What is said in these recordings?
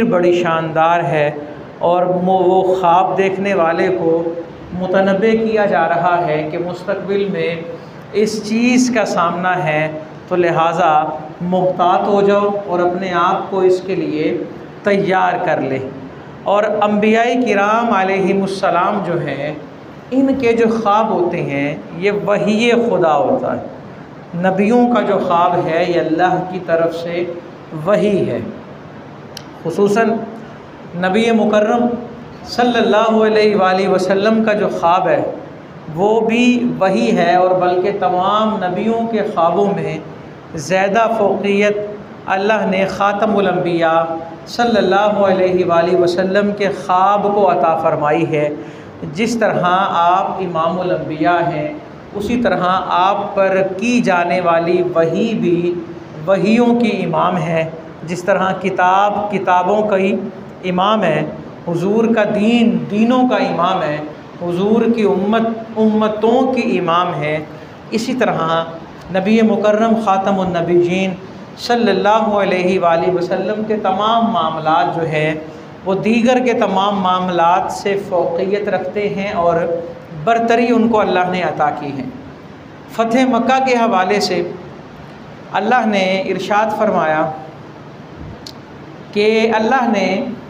तस्वीर बड़ी शानदार है और वो ख्वाब देखने वाले को मुतनब्बे किया जा रहा है कि मुस्तक़बिल में इस चीज़ का सामना है, तो लिहाजा मुहतात हो जाओ और अपने आप को इसके लिए तैयार कर ले। और अंबियाए किराम अलैहिमुस्सलाम जो हैं, इनके जो ख्वाब होते हैं ये वही खुदा होता है। नबियों का जो ख्वाब है ये अल्लाह की तरफ से वही है। खुसूसन नबी मुकर्रम सल्लल्लाहु अलैहि वसल्लम का जो ख्वाब है वो भी वही है, और बल्कि तमाम नबियों के ख्वाबों में ज़्यादा फ़ौक़ियत अल्लाह ने ख़ातमुल अंबिया सल्लल्लाहु अलैहि वसल्लम के ख्वाब को अता फ़रमाई है। जिस तरह आप इमामुल अंबिया हैं, उसी तरह आप पर की जाने वाली वही भी वहियों की इमाम है। जिस तरह किताब किताबों का ही इमाम है, हुजूर का दीन दीनों का इमाम है, हुजूर की उम्मत उम्मतों की इमाम है, इसी तरह नबी मुकर्रम ख़ातमुन नबीयीन सल्लल्लाहु अलैहि वसल्लम के तमाम मामलात जो है वो दीगर के तमाम मामलात से फ़ौक़ियत रखते हैं और बरतरी उनको अल्लाह ने अता की है। फ़तह मक्का के हवाले से अल्लाह ने इरशाद फरमाया कि अल्लाह ने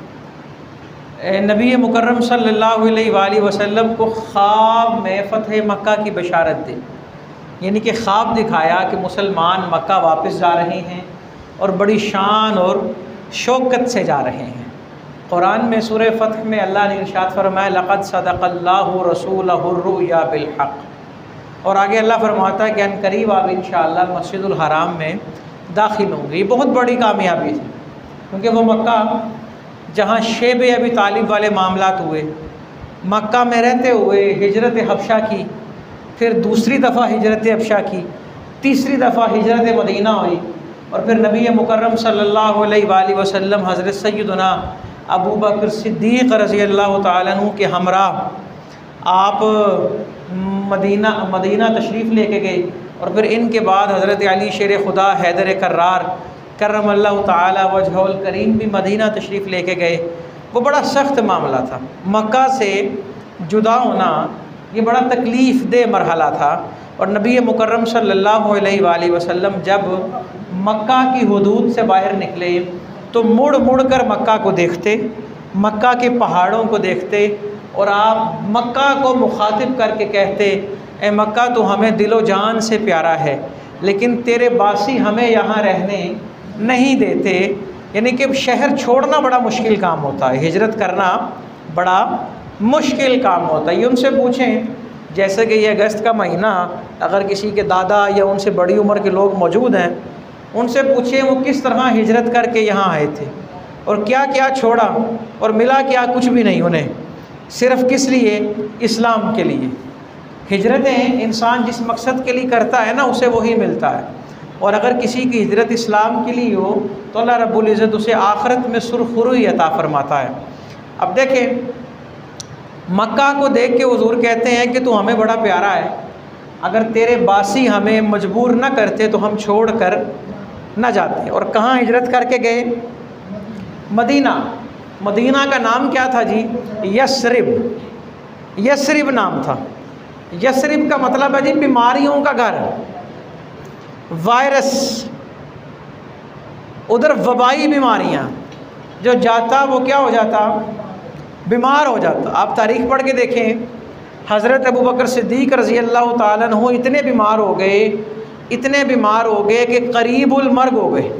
नबी मुकर्रम सल्लल्लाहु अलैहि वसल्लम को ख्वाब में फ़तह मक्का की बशारत दी, यानी कि ख्वाब दिखाया कि मुसलमान मक्का वापस जा रहे हैं और बड़ी शान और शौकत से जा रहे हैं। कुरान में सूरह फ़तह में अल्लाह ने इरशाद फरमाया लक़द सदक़ल्लाहु रसूलहुर रुया बिल हक़, और आगे अल्लाह फरमाता है कि अनकरीब आप इंशाअल्लाह मस्जिदुल हराम में दाखिल होंगे। ये बहुत बड़ी कामयाबी थी, क्योंकि वो मक्का जहाँ शेब अबी तालिब वाले मामलात हुए, मक्का में रहते हुए हिजरत हबशा की, फिर दूसरी दफ़ा हिजरत हबशा की, तीसरी दफ़ा हिजरत मदीना हुई, और फिर नबी मुकर्रम सल्लल्लाहु अलैहि वसल्लम हज़रत सय्यदुना अबू बकर सिद्दीक़ रज़ी अल्लाह तआला अन्हु के हमरा आप मदीना तशरीफ़ लेके गए, और फिर इनके बाद हज़रत अली शेर खुदा हैदर कर्रार करमल्लाहु तआला वजहुल करीम भी मदीना तशरीफ़ लेके गए। वो बड़ा सख्त मामला था, मक्का से जुदा होना ये बड़ा तकलीफ़ दे मरहला था। और नबी मुकर्रम सल्लल्लाहु अलैहि वसल्लम जब मक्का की हुदूद से बाहर निकले तो मुड़ मुड़ कर मक्का को देखते, मक्का के पहाड़ों को देखते, और आप मक्का को मुखातिब करके कहते, ए मक्का तो हमें दिलो जान से प्यारा है, लेकिन तेरे बासी हमें यहाँ रहने नहीं देते। यानी कि शहर छोड़ना बड़ा मुश्किल काम होता है, हिजरत करना बड़ा मुश्किल काम होता है। ये उनसे पूछें, जैसे कि ये अगस्त का महीना, अगर किसी के दादा या उनसे बड़ी उम्र के लोग मौजूद हैं, उनसे पूछिए वो किस तरह हिजरत करके यहाँ आए थे और क्या क्या छोड़ा और मिला क्या, कुछ भी नहीं उन्हें, सिर्फ़ किस लिए, इस्लाम के लिए। हिजरतें इंसान जिस मकसद के लिए करता है ना, उसे वही मिलता है। और अगर किसी की हिजरत इस्लाम के लिए हो तो अल्लाह रब्बुल इज़्ज़त उसे आखिरत में सुरखुरुई अता फरमाता है। अब देखें, मक्का को देख के हुज़ूर कहते हैं कि तू हमें बड़ा प्यारा है, अगर तेरे बासी हमें मजबूर न करते तो हम छोड़ कर न जाते। और कहाँ हिजरत करके गए? मदीना। मदीना का नाम क्या था जी? यसरिब। यसरिब नाम था। यसरिब का मतलब है जी बीमारियों का घर, वायरस, उधर वबाई बीमारियाँ, जो जाता वो क्या हो जाता, बीमार हो जाता। आप तारीख़ पढ़ के देखें, हज़रत अबू बकर सिद्दीक़ रज़ी अल्लाह तआला अन्हु इतने बीमार हो गए, इतने बीमार हो गए कि करीबुल मर्ग हो गए,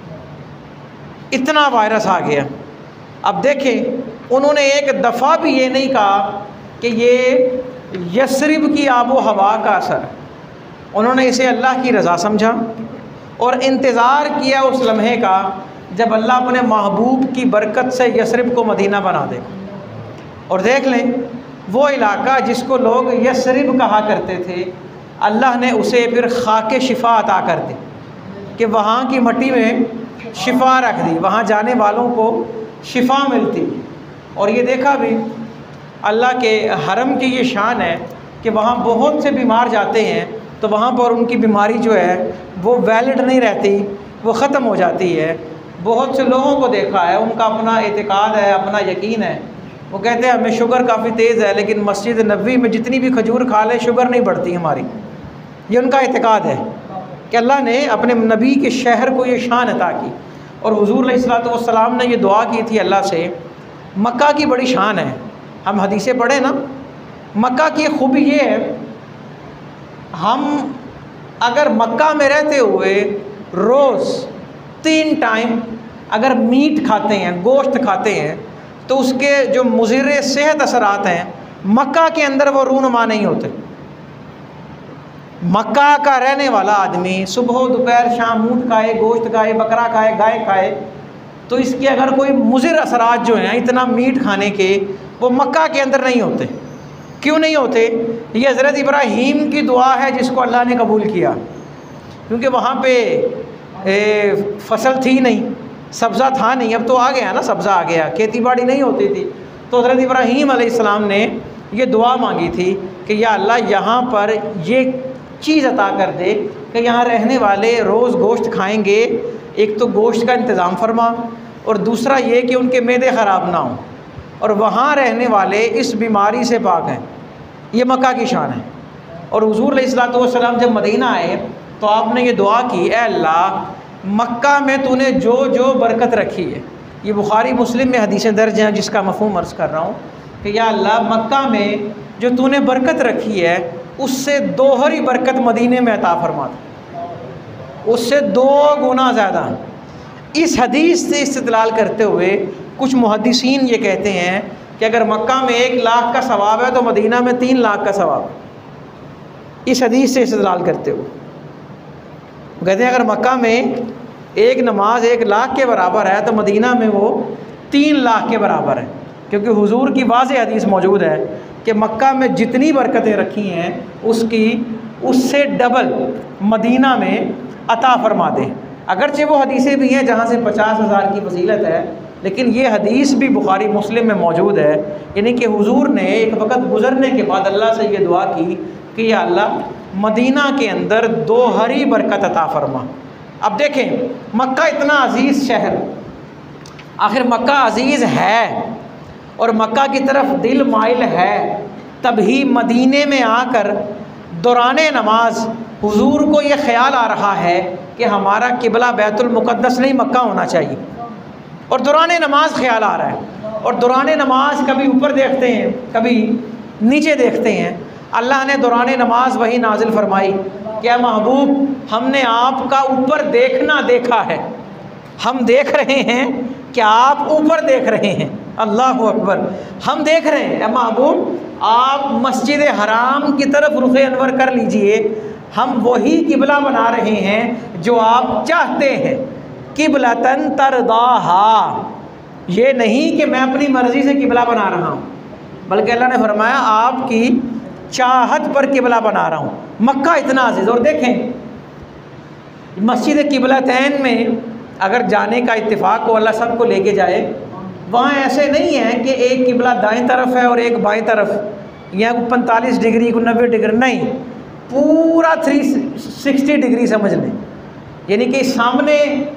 इतना वायरस आ गया। अब देखें, उन्होंने एक दफ़ा भी ये नहीं कहा कि ये यसरिब की आबो हवा का असर, उन्होंने इसे अल्लाह की रज़ा समझा और इंतज़ार किया उस लम्हे का जब अल्लाह अपने महबूब की बरकत से यसरिब को मदीना बना देगा। और देख लें, वो इलाका जिसको लोग यसरिब कहा करते थे, अल्लाह ने उसे फिर खाके शिफा अता कर दी कि वहाँ की मिट्टी में शिफा रख दी, वहाँ जाने वालों को शिफा मिलती। और ये देखा भी, अल्लाह के हरम की ये शान है कि वहाँ बहुत से बीमार जाते हैं तो वहाँ पर उनकी बीमारी जो है वो वैलिड नहीं रहती, वो ख़त्म हो जाती है। बहुत से लोगों को देखा है, उनका अपना एतकाद है, अपना यकीन है। वो कहते हैं हमें शुगर काफ़ी तेज़ है, लेकिन मस्जिद नबवी में जितनी भी खजूर खा ले शुगर नहीं बढ़ती हमारी। ये उनका एतकाद है कि अल्लाह ने अपने नबी के शहर को ये शान अता की। और हुज़ूर अलैहिस्सलातु वस्सलाम ने ये दुआ की थी अल्लाह से, मक्का की बड़ी शान है। हम हदीसें पढ़े ना, मक्का की खूबी ये है, हम अगर मक्का में रहते हुए रोज़ 3 टाइम अगर मीट खाते हैं, गोश्त खाते हैं, तो उसके जो मुज़िर सेहत असरात हैं मक्का के अंदर वो रूनुमा नहीं होते। मक्का का रहने वाला आदमी सुबह दोपहर शाम ऊँट खाए, गोश्त खाए, बकरा खाए, गाय खाए, तो इसके अगर कोई मुज़िर असरात जो हैं इतना मीट खाने के, वो मक्का के अंदर नहीं होते। क्यों नहीं होते? ये हज़रत इब्राहीम की दुआ है जिसको अल्लाह ने कबूल किया, क्योंकि वहाँ पे फसल थी नहीं, सब्ज़ा था नहीं। अब तो आ गया ना, सब्ज़ा आ गया, खेती बाड़ी नहीं होती थी। तो हज़रत इब्राहीम अलैहिस्सलाम ने ये दुआ मांगी थी कि या अल्लाह यहाँ पर ये चीज़ अता कर दे कि यहाँ रहने वाले रोज़ गोश्त खाएंगे, एक तो गोश्त का इंतज़ाम फरमा, और दूसरा ये कि उनके मैदे ख़राब ना हों, और वहाँ रहने वाले इस बीमारी से पाक हैं। ये मक्का की शान है। और हुज़ूर अलैहिस्सलातु वस्सलाम जब मदीना आए तो आपने ये दुआ की, ए अल्लाह मक्का में तूने जो जो बरकत रखी है, ये बुखारी मुस्लिम में हदीसें दर्ज हैं जिसका मफ़हूम अर्ज़ कर रहा हूँ कि या अल्लाह मक्का में जो तूने बरकत रखी है उससे दोहरी बरकत मदीने में अता फरमा दे, उससे 2 गुना ज़्यादा। इस हदीस से इस्तिदलाल करते हुए कुछ मुहद्दिसीन ये कहते हैं कि अगर मक्का में 1 लाख का सवाब है तो मदीना में 3 लाख का सवाब है। इस हदीस से इस्तिदलाल करते हुए कहते हैं अगर मक्का में एक नमाज 1 लाख के बराबर है तो मदीना में वो 3 लाख के बराबर है, क्योंकि हुजूर की वाज़ेह हदीस मौजूद है कि मक्का में जितनी बरकतें रखी हैं उससे डबल मदीना में अता फरमा दे। अगरचे वो हदीसें भी हैं जहाँ से 50,000 की फजीलत है, लेकिन ये हदीस भी बुखारी मुस्लिम में मौजूद है, यानी कि हुजूर ने एक वक़्त गुज़रने के बाद अल्लाह से ये दुआ की कि या अल्लाह मदीना के अंदर दोहरी बरकत अता फरमा। अब देखें मक्का इतना अजीज़ शहर, आखिर मक्का अजीज़ है और मक्का की तरफ दिल माइल है, तभी मदीने में आकर दौराने नमाज हुजूर को ये ख्याल आ रहा है कि हमारा किबला बैतुल मुक़द्दस नहीं मक्का होना चाहिए, और दौराने नमाज ख्याल आ रहा है। और दौराने नमाज कभी ऊपर देखते हैं, कभी नीचे देखते हैं। अल्लाह ने दौराने नमाज वही नाजिल फरमाई, क्या महबूब हमने आपका ऊपर देखना देखा है, हम देख रहे हैं कि आप ऊपर देख रहे हैं। अल्लाह अकबर, हम देख रहे हैं महबूब आप मस्जिद हराम की तरफ रुख अनवर कर लीजिए, हम वही किबला बना रहे हैं जो आप चाहते हैं। किबलतन तरदाहा, ये नहीं कि मैं अपनी मर्ज़ी से किबला बना रहा हूँ, बल्कि अल्लाह ने फरमाया आपकी चाहत पर किबला बना रहा हूँ। मक्का इतना अजीज़। और देखें मस्जिद किबलतैन में अगर जाने का इत्तिफाक हो, अल्लाह सबको लेके जाए, वहाँ ऐसे नहीं है कि एक किबला दाएं तरफ है और एक बाएं तरफ, या 45 डिग्री को 90 डिग्री, नहीं, पूरा 360 डिग्री समझ लें। यानी कि सामने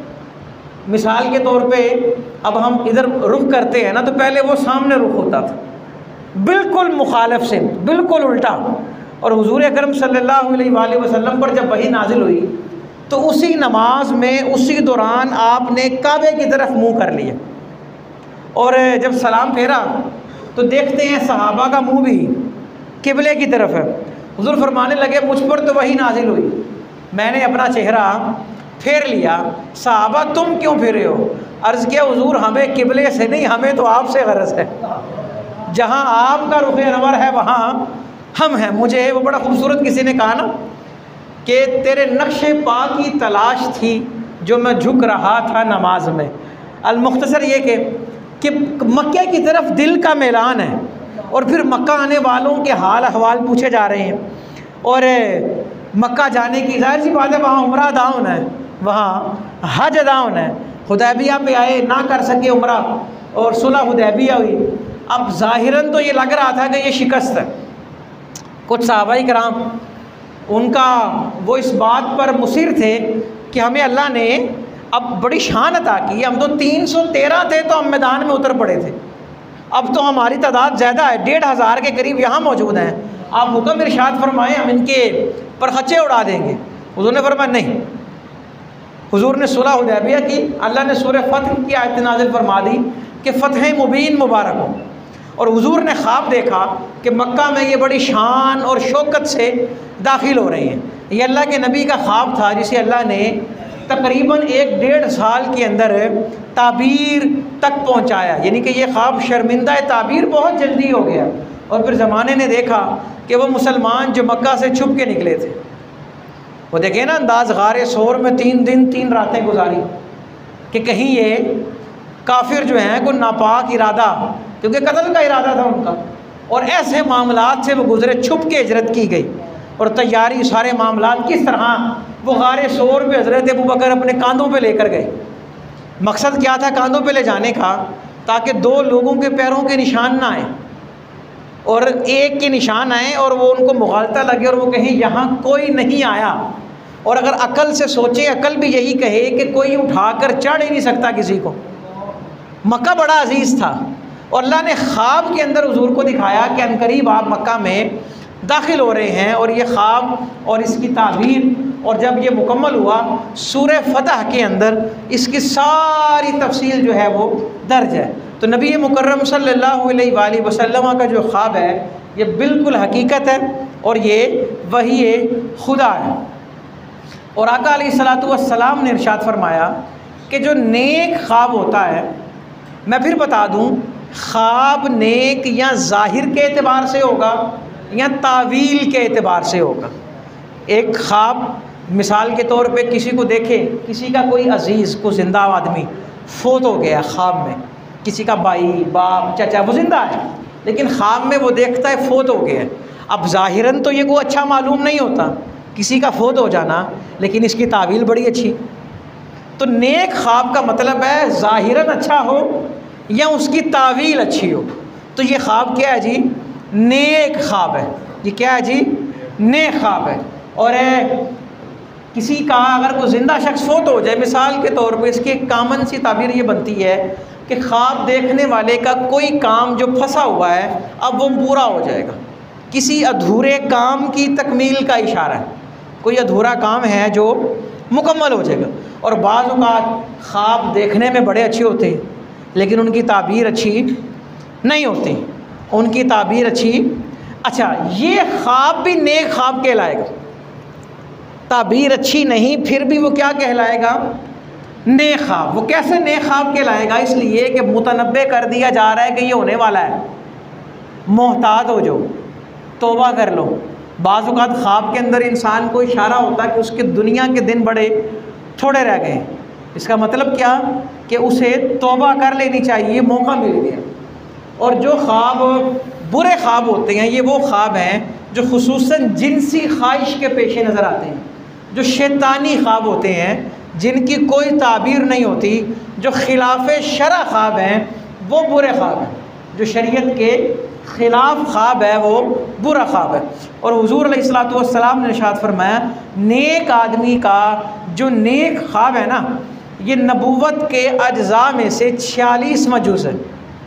मिसाल के तौर पे अब हम इधर रुख करते हैं ना, तो पहले वो सामने रुख होता था, बिल्कुल मुखालिफ से, बिल्कुल उल्टा। और हुजूर अकरम सल्लल्लाहु अलैहि वसल्लम पर जब वही नाजिल हुई तो उसी नमाज में उसी दौरान आपने काबे की तरफ मुंह कर लिया, और जब सलाम फेरा तो देखते हैं सहाबा का मुंह भी किबले की तरफ है। हुजूर फरमाने लगे मुझ पर तो वही नाजिल हुई, मैंने अपना चेहरा फेर लिया, सहाबा तुम क्यों फेरे हो? अर्ज़ किया हुजूर हमें किबले से नहीं, हमें तो आपसे गरज है, जहाँ आपका रुख अनवर है वहाँ हम हैं। मुझे वो बड़ा खूबसूरत किसी ने कहा ना कि तेरे नक्शे पा की तलाश थी जो मैं झुक रहा था नमाज में। अल-मुख्तसर ये कि मक्के की तरफ दिल का मैलान है, और फिर मक्का आने वालों के हाल अहवाल पूछे जा रहे हैं, और मक्का जाने की जाहिर सी बात है वहाँ उम्रा दाउन है, वहाँ हज दाउन है। हुदैबिया पे आए, ना कर सके उम्रा, और सुलह हुदैबिया हुई। अब ज़ाहिरन तो ये लग रहा था कि ये शिकस्त है। कुछ सहाबाई कराम उनका वो इस बात पर मुसिर थे कि हमें अल्लाह ने अब बड़ी शान अता की, हम तो 313 थे तो हम मैदान में उतर पड़े थे, अब तो हमारी तादाद ज़्यादा है, 1500 के करीब यहाँ मौजूद हैं, आप हुक्म इरशाद फरमाएं हम इनके परखच्चे उड़ा देंगे। हुज़ूर ने फरमाया नहीं। हुज़ूर ने सुलह हुदैबिया की, अल्लाह ने सूरह फतह की आयत नाज़िल फरमा दी कि फ़तह मुबीन मुबारक हो, और हुज़ूर ने ख्वाब देखा कि मक्का में ये बड़ी शान और शौकत से दाखिल हो रही हैं। ये अल्लाह के नबी का ख्वाब था जिसे अल्लाह ने तकरीबन 1-1.5 साल के अंदर ताबीर तक पहुँचाया, यानी कि ये ख्वाब शर्मिंदा ताबीर बहुत जल्दी हो गया। और फिर ज़माने ने देखा कि वो मुसलमान जो मक्का से छुप के निकले थे, वो देखे ना अंदाज़, गारे सोर में 3 दिन 3 रातें गुजारी कि कहीं ये काफिर जो हैं कोई नापाक इरादा, क्योंकि कत्ल का इरादा था उनका, और ऐसे मामलात से वो गुजरे, छुप के हिजरत की गई और तैयारी, सारे मामलात किस तरह वो गारे सोर में हज़रत अबू बकर अपने कांधों पे लेकर गए। मकसद क्या था कांधों पे ले जाने का? ताकि 2 लोगों के पैरों के निशान ना आए और एक के निशान आए और वो उनको मुगालता लगे और वो कहें यहाँ कोई नहीं आया। और अगर अकल से सोचे, अकल भी यही कहे कि कोई उठाकर चढ़ ही नहीं सकता किसी को। मक्का बड़ा अजीज़ था और अल्लाह ने ख्वाब के अंदर हुजूर को दिखाया कि अनकरीब आप मक्का में दाखिल हो रहे हैं, और ये ख्वाब और इसकी ताबीर, और जब ये मुकम्मल हुआ सूरह फतह के अंदर इसकी सारी तफसील जो है वो दर्ज है। तो नबी मुकर्रम सल्लल्लाहु अलैहि वसल्लम का जो ख्वाब है ये बिल्कुल हकीकत है और ये वही खुदा है। और आका अलैहिस्सलातु वस्सलाम ने इरशाद फरमाया कि जो नेक ख्वाब होता है, मैं फिर बता दूं, ख्वाब नेक या ज़ाहिर के एतबार से होगा या तावील के एतबार से होगा। एक ख्वाब मिसाल के तौर पे किसी को देखे, किसी का कोई अजीज़ को ज़िंदा आदमी फोत हो गया ख्वाब में, किसी का भाई बाप चाचा वो ज़िंदा है लेकिन ख्वाब में वो देखता है फोत हो गया। अब ज़ाहिरन तो ये कोई अच्छा मालूम नहीं होता किसी का फोत हो जाना, लेकिन इसकी तावील बड़ी अच्छी। तो नेक ख्वाब का मतलब है ज़ाहिरन अच्छा हो या उसकी तावील अच्छी हो। तो ये ख्वाब क्या है जी? नेक ख्वाब है। ये क्या है जी? नेक ख्वाब है। और किसी का अगर कोई ज़िंदा शख्स फोत हो जाए, मिसाल के तौर पे इसकी एक कामन सी ताबीर ये बनती है कि ख्वाब देखने वाले का कोई काम जो फंसा हुआ है अब वो पूरा हो जाएगा, किसी अधूरे काम की तकमील का इशारा है, कोई अधूरा काम है जो मुकम्मल हो जाएगा। और बाज़ औक़ात ख्वाब देखने में बड़े अच्छे होते हैं लेकिन उनकी ताबीर अच्छी नहीं होती, उनकी ताबीर अच्छी। अच्छा, ये ख्वाब भी नेक ख्वाब कहलाएगा, ताबीर अच्छी नहीं फिर भी वो क्या कहलाएगा? नेक ख्वाब। वो कैसे नेक ख्वाब कहलाएगा? इसलिए कि मुतनब्बे कर दिया जा रहा है कि ये होने वाला है, मोहतात हो जाओ, तौबा कर लो। बाज़ औक़ात ख्वाब के अंदर इंसान को इशारा होता है कि उसके दुनिया के दिन बड़े थोड़े रह गए। इसका मतलब क्या? कि उसे तौबा कर लेनी चाहिए, मौका मिल गया। और जो ख्वाब बुरे ख्वाब होते हैं ये वो ख्वाब हैं जो खुसूसन जिनसी ख्वाहिश के पेशे नज़र आते हैं, जो शैतानी ख्वाब होते हैं जिनकी कोई ताबीर नहीं होती, जो खिलाफ शरअ ख्वाब हैं वो बुरे ख्वाब हैं, जो शरीयत के ख़िलाफ़ ख्वाब है वो बुरा ख्वाब है। और हुज़ूर अलैहिस्सलातु वस्सलाम ने इरशाद फरमाया, नेक आदमी का जो नेक ख्वाब है ना, ये नबूवत के अज्ज़ा में से 46वां जुज़ है।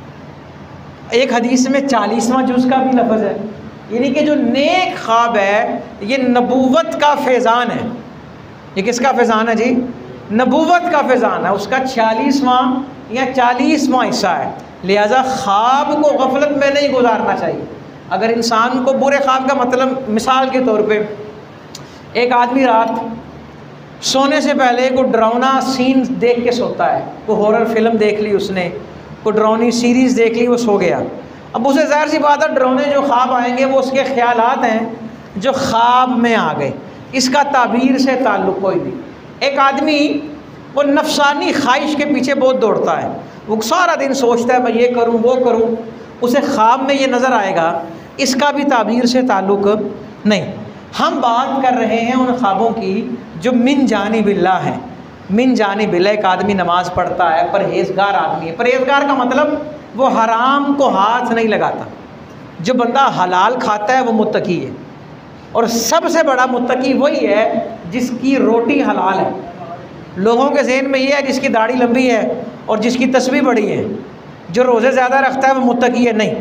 एक हदीस में 40वां जुज़ का भी लफ्ज़ है, यानी कि जो नेक ख्वाब है ये नबूवत का फैज़ान है। ये किसका फैज़ान है जी? नबूवत का फैज़ान है, उसका 46वां या 40वां हिस्सा है। लिहाजा ख्वाब को गफलत में नहीं गुजारना चाहिए। अगर इंसान को बुरे ख्वाब का मतलब, मिसाल के तौर पे एक आदमी रात सोने से पहले कोई डरावना सीन देख के सोता है, कोई हॉरर फिल्म देख ली उसने, कोई डरावनी सीरीज़ देख ली, वो सो गया। अब उसे ज़ाहिर सी बात है डरावने जो ख्वाब आएंगे वो उसके ख्यालात हैं जो ख्वाब में आ गए, इसका ताबीर से ताल्लुक़ कोई नहीं। एक आदमी वो नफसानी ख्वाहिश के पीछे बहुत दौड़ता है, वो सारा दिन सोचता है मैं ये करूं वो करूं, उसे ख्वाब में ये नज़र आएगा, इसका भी ताबीर से ताल्लुक़ नहीं। हम बात कर रहे हैं उन ख्वाबों की जो मिन जानिबिल्लाह हैं। मिन जानिबिल्लाह, एक आदमी नमाज़ पढ़ता है, परहेज़गार आदमी है। परहेज़गार का मतलब वो हराम को हाथ नहीं लगाता। जो बंदा हलाल खाता है वो मुत्तकी है, और सबसे बड़ा मुत्तकी वही है जिसकी रोटी हलाल है। लोगों के ज़हन में ये है जिसकी दाढ़ी लंबी है और जिसकी तस्बीह बड़ी है, जो रोज़े ज़्यादा रखता है वो मुत्तकी है। नहीं,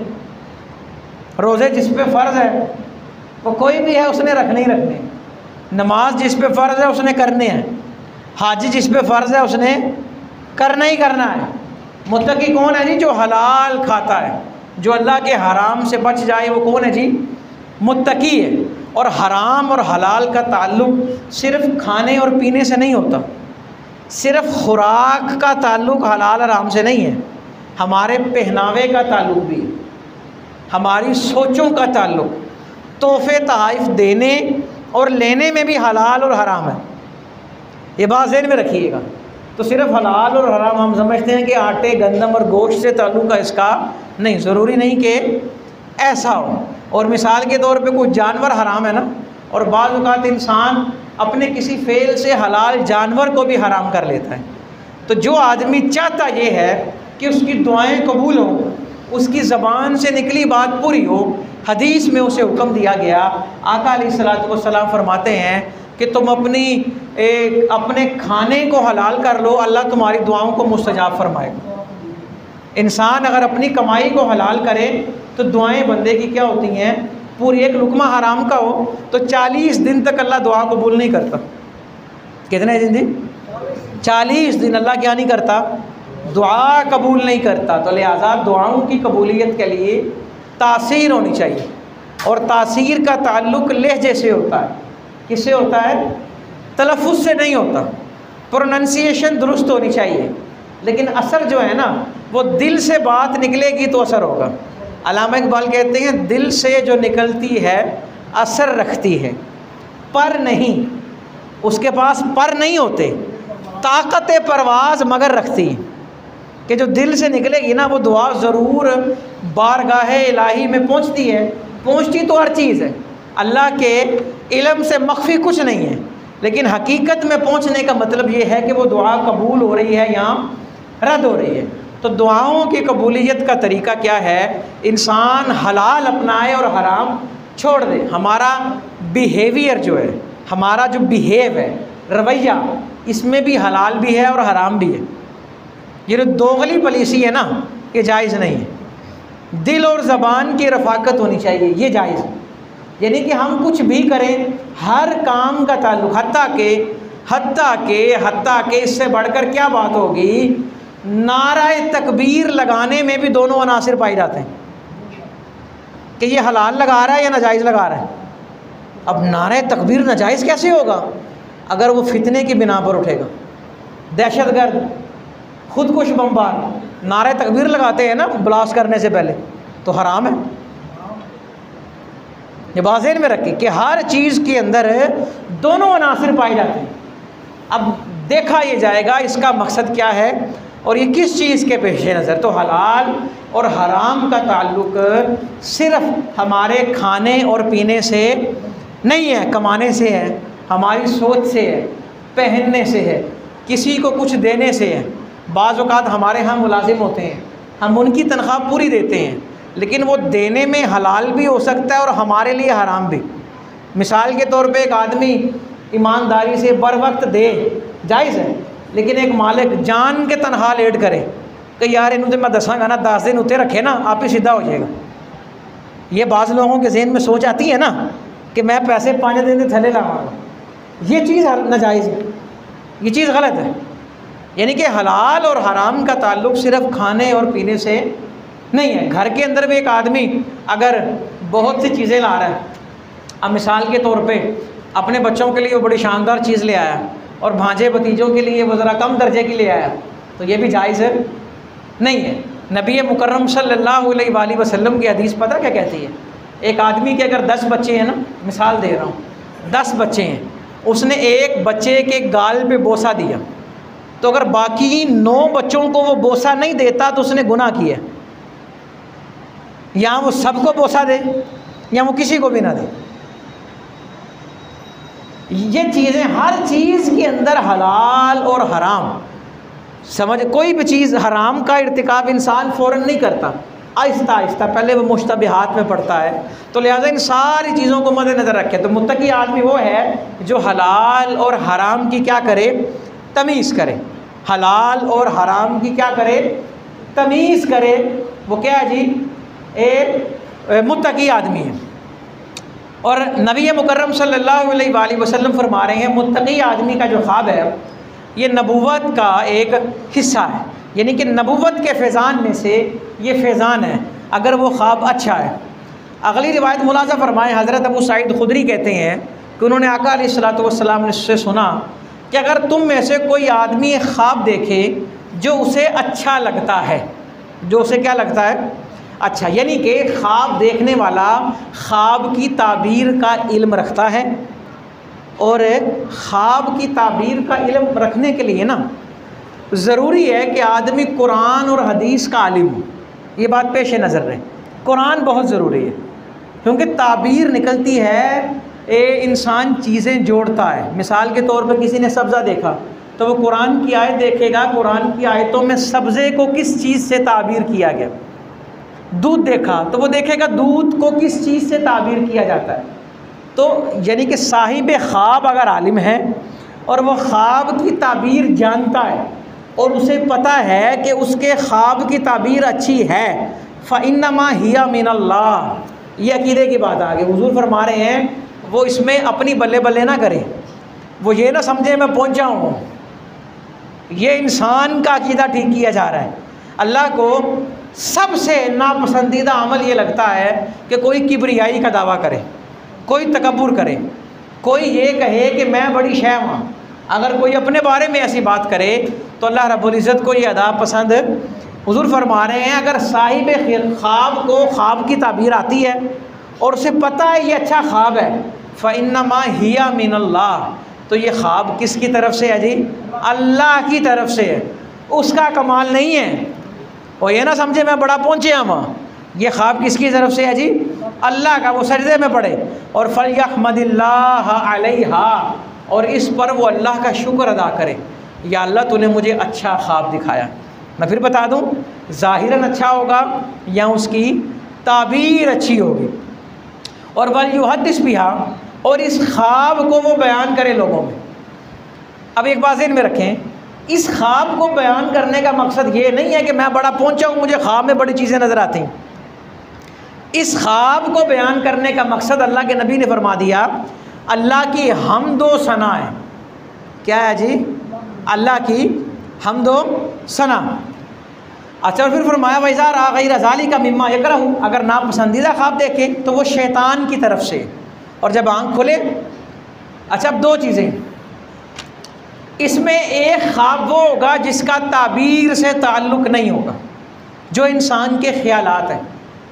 रोज़े जिस पे फ़र्ज़ है वो कोई भी है उसने रखने ही रखने, नमाज जिस पे फ़र्ज़ है उसने करने हैं, हाजी जिस पे फ़र्ज़ है उसने करना ही करना है। मुत्तकी कौन है जी? जो हलाल खाता है, जो अल्लाह के हराम से बच जाए, वो कौन है जी? मुत्तकी है। और हराम और हलाल का ताल्लुक़ सिर्फ़ खाने और पीने से नहीं होता, सिर्फ़ खुराक का ताल्लुक़ हलाल हराम से नहीं है, हमारे पहनावे का ताल्लुक़ भी है, हमारी सोचों का ताल्लुक़, तोहफ़े तोहफ़ देने और लेने में भी हलाल और हराम है। ये बात ज़हन में रखिएगा। तो सिर्फ़ हलाल और हराम हम समझते हैं कि आटे गंदम और गोश्त से ताल्लुक़ है इसका, नहीं, ज़रूरी नहीं कि ऐसा हो। और मिसाल के तौर पे कुछ जानवर हराम है ना, और बाज़ औक़ात इंसान अपने किसी फ़ेल से हलाल जानवर को भी हराम कर लेता है। तो जो आदमी चाहता ये है कि उसकी दुआएं कबूल हों, उसकी ज़बान से निकली बात पूरी हो, हदीस में उसे हुक्म दिया गया, आका अलैहिस्सलातु वस्सलाम फरमाते हैं कि तुम अपने खाने को हलाल कर लो, अल्लाह तुम्हारी दुआओं को मुस्तजाब फरमाएगा। इंसान अगर अपनी कमाई को हलाल करे तो दुआएं बंदे की क्या होती हैं? पूरी। एक लुकमा हराम का हो तो 40 दिन तक अल्लाह दुआ कबूल नहीं करता। कितने दिन? 40 दिन अल्लाह क्या नहीं करता? दुआ कबूल नहीं करता। तो लिहाजा दुआओं की कबूलियत के लिए तासीर होनी चाहिए, और तासीर का ताल्लुक़ लहजे से होता है। किससे होता है? तलफ़ुज़ से नहीं होता। प्रोनंसिएशन दुरुस्त होनी चाहिए, लेकिन असर जो है ना वो दिल से बात निकलेगी तो असर होगा। अल्लामा इकबाल कहते हैं दिल से जो निकलती है असर रखती है, पर नहीं, उसके पास पर नहीं होते, ताकत परवाज़ मगर रखती है। कि जो दिल से निकलेगी ना वो दुआ ज़रूर बारगाह इलाही में पहुंचती है। पहुंचती तो हर चीज़ है, अल्लाह के इल्म से मख्फी कुछ नहीं है, लेकिन हकीकत में पहुंचने का मतलब ये है कि वो दुआ कबूल हो रही है या रद्द हो रही है। तो दुआओं की कबूलियत का तरीका क्या है? इंसान हलाल अपनाए और हराम छोड़ दे। हमारा बिहेवियर जो है, हमारा जो बिहेव है, रवैया, इसमें भी हलाल भी है और हराम भी है। ये जो दोगली पॉलिसी है ना, ये जायज़ नहीं है। दिल और ज़बान की रफ़ाकत होनी चाहिए, ये जायज़ है। यानी कि हम कुछ भी करें, हर काम का ताल्लुक़, हत्ता के इससे बढ़कर क्या बात होगी, नाराए तकबीर लगाने में भी दोनों अनासिर पाए जाते हैं कि ये हलाल लगा रहा है या नाजायज़ लगा रहा है। अब नाराए तकबीर नाजायज़ कैसे होगा? अगर वो फितने की बिना पर उठेगा, दहशतगर्द, खुदकुश बमबार नाराए तकबीर लगाते हैं ना ब्लास्ट करने से पहले, तो हराम है। ये बात ज़हन में रखें कि हर चीज़ के अंदर दोनों अनासिर पाए जाते हैं। अब देखा ये जाएगा इसका मकसद क्या है और ये किस चीज़ के पेश नज़र। तो हलाल और हराम का ताल्लुक़ सिर्फ़ हमारे खाने और पीने से नहीं है, कमाने से है, हमारी सोच से है, पहनने से है, किसी को कुछ देने से है। बाज़ औक़ात हमारे यहाँ मुलाजिम होते हैं, हम उनकी तनख्वाह पूरी देते हैं, लेकिन वो देने में हलाल भी हो सकता है और हमारे लिए हराम भी। मिसाल के तौर पे एक आदमी ईमानदारी से बर वक्त दे, जायज़ है, लेकिन एक मालिक जान के तनख्वाह लेट करे कि यार इन्होंने मैं दसांगा ना 10 दिन उत्ते रखे ना आप ही सीधा हो जाएगा। ये बाज़ लोगों के जहन में सोच आती है ना कि मैं पैसे 5 दिन के थले लाऊंगा, ये चीज़ नाजायज़ है, ये चीज़ गलत है। यानी कि हलाल और हराम का ताल्लुक़ सिर्फ़ खाने और पीने से नहीं है। घर के अंदर भी एक आदमी अगर बहुत सी चीज़ें ला रहा है, अब मिसाल के तौर पे अपने बच्चों के लिए वो बड़ी शानदार चीज़ ले आया और भांजे भतीजों के लिए वो ज़रा कम दर्जे की ले आया, तो ये भी जायज़ है नहीं है। नबी मुकर्रम सल्लल्लाहु अलैहि वसल्लम की हदीस पता क्या कहती है? एक आदमी के अगर 10 बच्चे हैं ना, मिसाल दे रहा हूँ, 10 बच्चे हैं, उसने एक बच्चे के गाल पे बोसा दिया, तो अगर बाकी 9 बच्चों को वो बोसा नहीं देता तो उसने गुनाह किया। या वो सबको बोसा दे या वो किसी को भी ना दे। ये चीज़ें, हर चीज़ के अंदर हलाल और हराम समझ, कोई भी चीज़ हराम का इर्तिकाब इंसान फ़ौरन नहीं करता, आहिस्ता आहिस्ता पहले वो मुश्तबिहात में पड़ता है। तो लिहाजा इन सारी चीज़ों को मद्देनज़र रखें। तो मुत्तकी आदमी वो है जो हलाल और हराम की क्या करे, तमीज़ करे, हलाल और हराम की क्या करे, तमीज़ करे। वो क्या है जी, एक मुत्तकी आदमी है। और नबी मुकर्रम सल्लल्लाहु अलैहि वसल्लम फरमा रहे हैं मुत्तकी आदमी का जो ख्वाब है ये नबूवत का एक हिस्सा है, यानी कि नबूवत के फैज़ान में से ये फैज़ान है अगर वो ख्वाब अच्छा है। अगली रिवायत मुलाज़ा फरमाएँ, हज़रत अबू सईद खुदरी कहते हैं कि उन्होंने आका अलैहिस्सलातु वस्सलाम से सुना कि अगर तुम में से कोई आदमी एक ख्वाब देखे जो उसे अच्छा लगता है, जो उसे क्या लगता है, अच्छा, यानी कि ख्वाब देखने वाला ख्वाब की ताबीर का इल्म रखता है। और ख्वाब की ताबीर का इल्म रखने के लिए ना ज़रूरी है कि आदमी कुरान और हदीस का आलिम हो। ये बात पेश नज़र रहे, कुरान बहुत ज़रूरी है क्योंकि ताबीर निकलती है, इंसान चीज़ें जोड़ता है। मिसाल के तौर पर किसी ने सब्ज़ा देखा तो वो कुरान की आयत देखेगा, कुरान की आयतों में सब्ज़े को किस चीज़ से ताबीर किया गया। दूध देखा तो वो देखेगा दूध को किस चीज़ से ताबीर किया जाता है। तो यानी कि साहिब ख्वाब अगर आलिम है और वो ख्वाब की ताबीर जानता है और उसे पता है कि उसके ख्वाब की ताबीर अच्छी है, फ़इन्नमा हिया मिनल्लाह, ये अकीदे की बात आ गई। हुज़ूर फरमा रहे हैं वो इसमें अपनी बल्ले बल्ले ना करे, वो ये ना समझे मैं पहुँचा हूँ। ये इंसान का अकीदा ठीक किया जा रहा है। अल्लाह को सबसे नापसंदीदा अमल ये लगता है कि कोई किबरियाई का दावा करे, कोई तकब्बुर करे, कोई ये कहे कि मैं बड़ी शय हूँ। अगर कोई अपने बारे में ऐसी बात करे तो अल्लाह रब्बुल इज़्ज़त को ये अदा पसंद। हुज़ूर फरमा रहे हैं अगर साहिब ख्वाब को ख्वाब की ताबीर आती है और उसे पता है ये अच्छा ख्वाब है, फ़इन्नमा हिया मिनल्लाह, तो ये ख्वाब किसकी तरफ से है जी, अल्लाह की तरफ से है, उसका कमाल नहीं है। और ये ना समझे मैं बड़ा पहुँचे वहाँ, ये ख्वाब किसकी तरफ से है जी, अल्लाह का। वो सजदे में पड़े और फलयहमदिल्लाह अलैहा, और इस पर वो अल्लाह का शुक्र अदा करे, या अल्लाह तूने मुझे अच्छा ख्वाब दिखाया। मैं फिर बता दूँ, ज़ाहिरन अच्छा होगा या उसकी ताबीर अच्छी होगी। और वलयुहद्दिस बिहा, और इस ख्वाब को वो बयान करे लोगों में। अब एक बात ज़हन में रखें, इस ख्वाब को बयान करने का मकसद ये नहीं है कि मैं बड़ा पहुंचा हूँ, मुझे ख्वाब में बड़ी चीज़ें नज़र आती हैं। इस ख्वाब को बयान करने का मकसद अल्लाह के नबी ने फरमा दिया, अल्लाह की हम्दो सना है। क्या है जी, अल्लाह की हम्दो सना। अच्छा, फिर फरमाया वैज़ा रा गैर ज़ालिका मिम्मा यकरहु, अगर नापसंदीदा ख्वाब देखे तो वो शैतान की तरफ से। और जब आँख खुले, अच्छा अब दो चीज़ें, इसमें एक ख्वाब वो होगा जिसका ताबीर से ताल्लुक़ नहीं होगा, जो इंसान के ख्यालात हैं।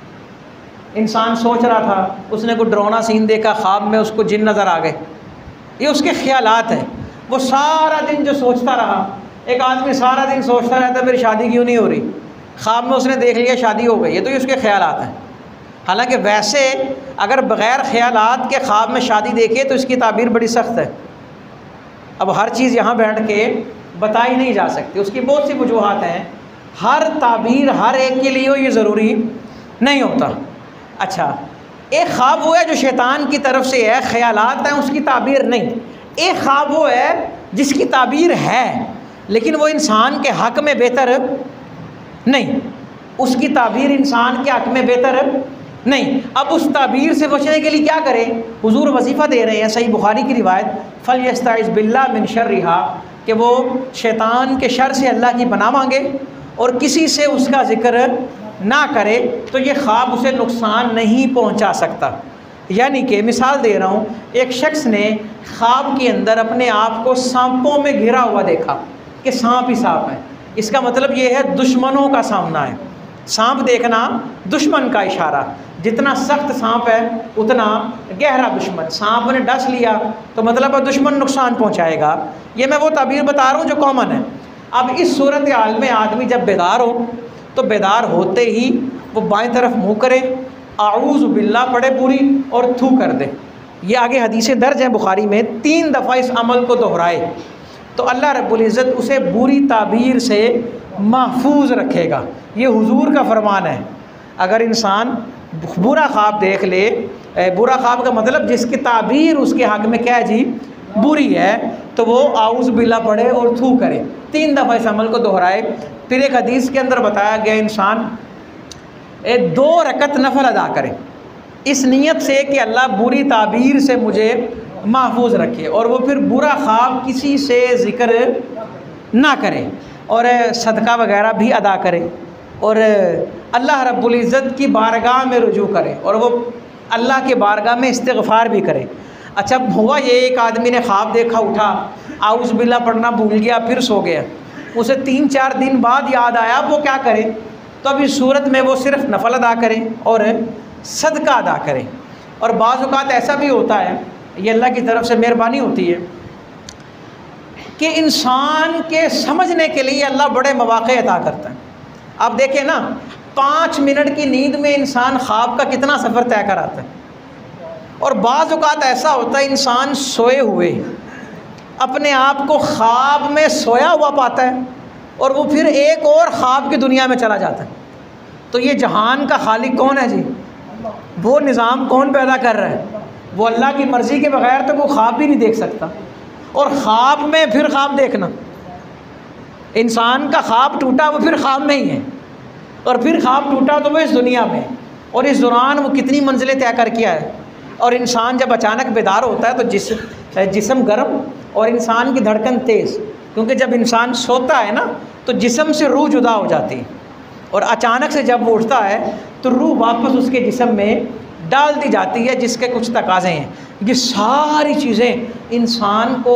इंसान सोच रहा था, उसने कोई डरावना सीन देखा, ख्वाब में उसको जिन नज़र आ गए, ये उसके ख्यालात हैं। वो सारा दिन जो सोचता रहा, एक आदमी सारा दिन सोचता रहता मेरी शादी क्यों नहीं हो रही, ख्वाब में उसने देख लिया शादी हो गई, ये तो ये उसके ख्यालात हैं। हालांकि वैसे अगर बग़ैर ख्यालात के ख्वाब में शादी देखे तो इसकी ताबीर बड़ी सख्त है। अब हर चीज़ यहाँ बैठ के बताई नहीं जा सकती, उसकी बहुत सी वजूहात हैं। हर ताबीर हर एक के लिए ये ज़रूरी नहीं होता। अच्छा, एक ख्वाब वो है जो शैतान की तरफ से है, ख्यालात हैं, उसकी ताबीर नहीं। एक ख्वाब वो है जिसकी ताबीर है लेकिन वो इंसान के हक़ में बेहतर नहीं, उसकी ताबीर इंसान के हक़ में बेहतर नहीं। अब उस ताबीर से बचने के लिए क्या करें, हुजूर वजीफ़ा दे रहे हैं, सही बुखारी की रिवायत, फलयस्ताइज़ बिल्लाह मिन शर्रिहा, कि वो शैतान के शर से अल्लाह की पनाह मांगे और किसी से उसका ज़िक्र ना करे तो ये ख्वाब उसे नुकसान नहीं पहुंचा सकता। यानी कि मिसाल दे रहा हूँ, एक शख्स ने ख्वाब के अंदर अपने आप को सांपों में घिरा हुआ देखा कि सांप ही सांप है। इसका मतलब ये है दुश्मनों का सामना है। सांप देखना दुश्मन का इशारा, जितना सख्त सांप है उतना गहरा दुश्मन। सांप ने डस लिया तो मतलब दुश्मन नुकसान पहुंचाएगा। ये मैं वो ताबीर बता रहा हूँ जो कॉमन है। अब इस सूरत हाल में आदमी जब बेदार हो तो बेदार होते ही वो बाएं तरफ मुँह करे, आऊज़ बिल्लाह पढ़े पूरी और थू कर दे। ये आगे हदीसें दर्ज हैं बुखारी में, 3 दफ़ा इस अमल को दोहराए तो अल्लाह रब्बुल इज़्ज़त उसे बुरी ताबीर से महफूज रखेगा। ये हुजूर का फरमान है। अगर इंसान बुरा ख्वाब देख ले, बुरा ख्वाब का मतलब जिसकी ताबीर उसके हक़ में क्या है जी, बुरी है, तो वो आउज़ बिल्ला पढ़े और थू करे, 3 दफ़ा इस अमल को दोहराए। फिर एक हदीस के अंदर बताया गया इंसान 2 रकत नफल अदा करे इस नीयत से कि अल्लाह बुरी ताबीर से मुझे महफूज रखे, और वो फिर बुरा ख्वाब किसी से ज़िक्र ना करे, और सदका वगैरह भी अदा करे, और अल्लाह रब्बुल इज़्ज़त की बारगाह में रुजू करे, और वो अल्लाह के बारगाह में इस्तिग़फ़ार भी करे। अच्छा, हुआ ये एक आदमी ने ख्वाब देखा, उठा, आउज़ बिल्ला पढ़ना भूल गया, फिर सो गया। उसे 3-4 दिन बाद याद आया, वो क्या करे? तो अब इस सूरत में वो सिर्फ नफल अदा करे और सदका अदा करे। और बाज़ औक़ात ऐसा भी होता है, ये अल्लाह की तरफ से मेहरबानी होती है कि इंसान के समझने के लिए अल्लाह बड़े मौक़े अता करता है। आप देखें ना, 5 मिनट की नींद में इंसान ख्वाब का कितना सफ़र तय कराता है। और बाज़ औक़ात ऐसा होता है इंसान सोए हुए अपने आप को ख्वाब में सोया हुआ पाता है, और वो फिर एक और ख्वाब की दुनिया में चला जाता है। तो ये जहान का खालिक कौन है जी? वो निज़ाम कौन पैदा कर रहा है? वो अल्लाह की मर्ज़ी के बग़ैर तो वो ख्वाब भी नहीं देख सकता। और ख्वाब में फिर ख्वाब देखना, इंसान का ख्वाब टूटा वो फिर ख्वाब में ही है, और फिर ख्वाब टूटा तो वो इस दुनिया में, और इस दौरान वो कितनी मंजिलें तय कर किया है। और इंसान जब अचानक बेदार होता है तो जिस्म गर्म और इंसान की धड़कन तेज़, क्योंकि जब इंसान सोता है ना तो जिस्म से रूह जुदा हो जाती है, और अचानक से जब वो उठता है तो रूह वापस उसके जिस्म में डाल दी जाती है, जिसके कुछ तकाज़े हैं। ये सारी चीज़ें इंसान को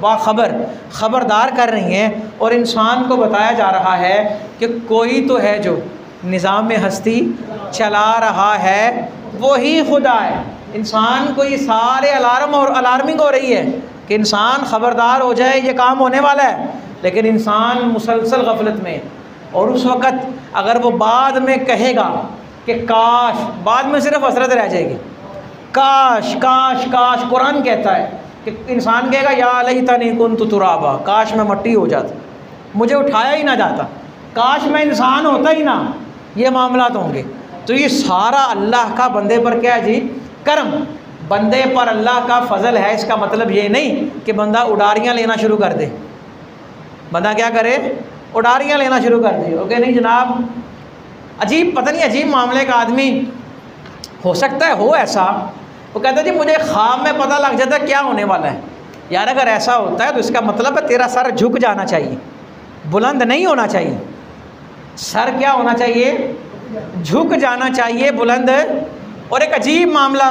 खबरदार कर रही हैं, और इंसान को बताया जा रहा है कि कोई तो है जो निज़ाम हस्ती चला रहा है, वही खुदा है। इंसान को ये सारे अलार्म और अलार्मिंग हो रही है कि इंसान ख़बरदार हो जाए, ये काम होने वाला है, लेकिन इंसान मुसलसल गफलत में। और उस वक़्त अगर वो बाद में कहेगा कि काश, बाद में सिर्फ हसरत रह जाएगी, काश काश काश। कुरान कहता है कि इंसान कहेगा या लैतनी कुन्तु तुराबा, काश मैं मट्टी हो जाता, मुझे उठाया ही ना जाता, काश मैं इंसान होता ही ना। ये मामलात होंगे। तो ये सारा अल्लाह का बंदे पर क्या है जी? करम। बंदे पर अल्लाह का फ़ज़ल है। इसका मतलब ये नहीं कि बंदा उडारियाँ लेना शुरू कर दे। बंदा क्या करे? उडारियाँ लेना शुरू कर दे। ओके, नहीं जनाब, अजीब, पता नहीं अजीब मामले का आदमी हो सकता है, हो ऐसा। वो कहता है जी मुझे ख्वाब में पता लग जाता है क्या होने वाला है। यार अगर ऐसा होता है तो इसका मतलब है तेरा सर झुक जाना चाहिए, बुलंद नहीं होना चाहिए। सर क्या होना चाहिए? झुक जाना चाहिए, बुलंद। और एक अजीब मामला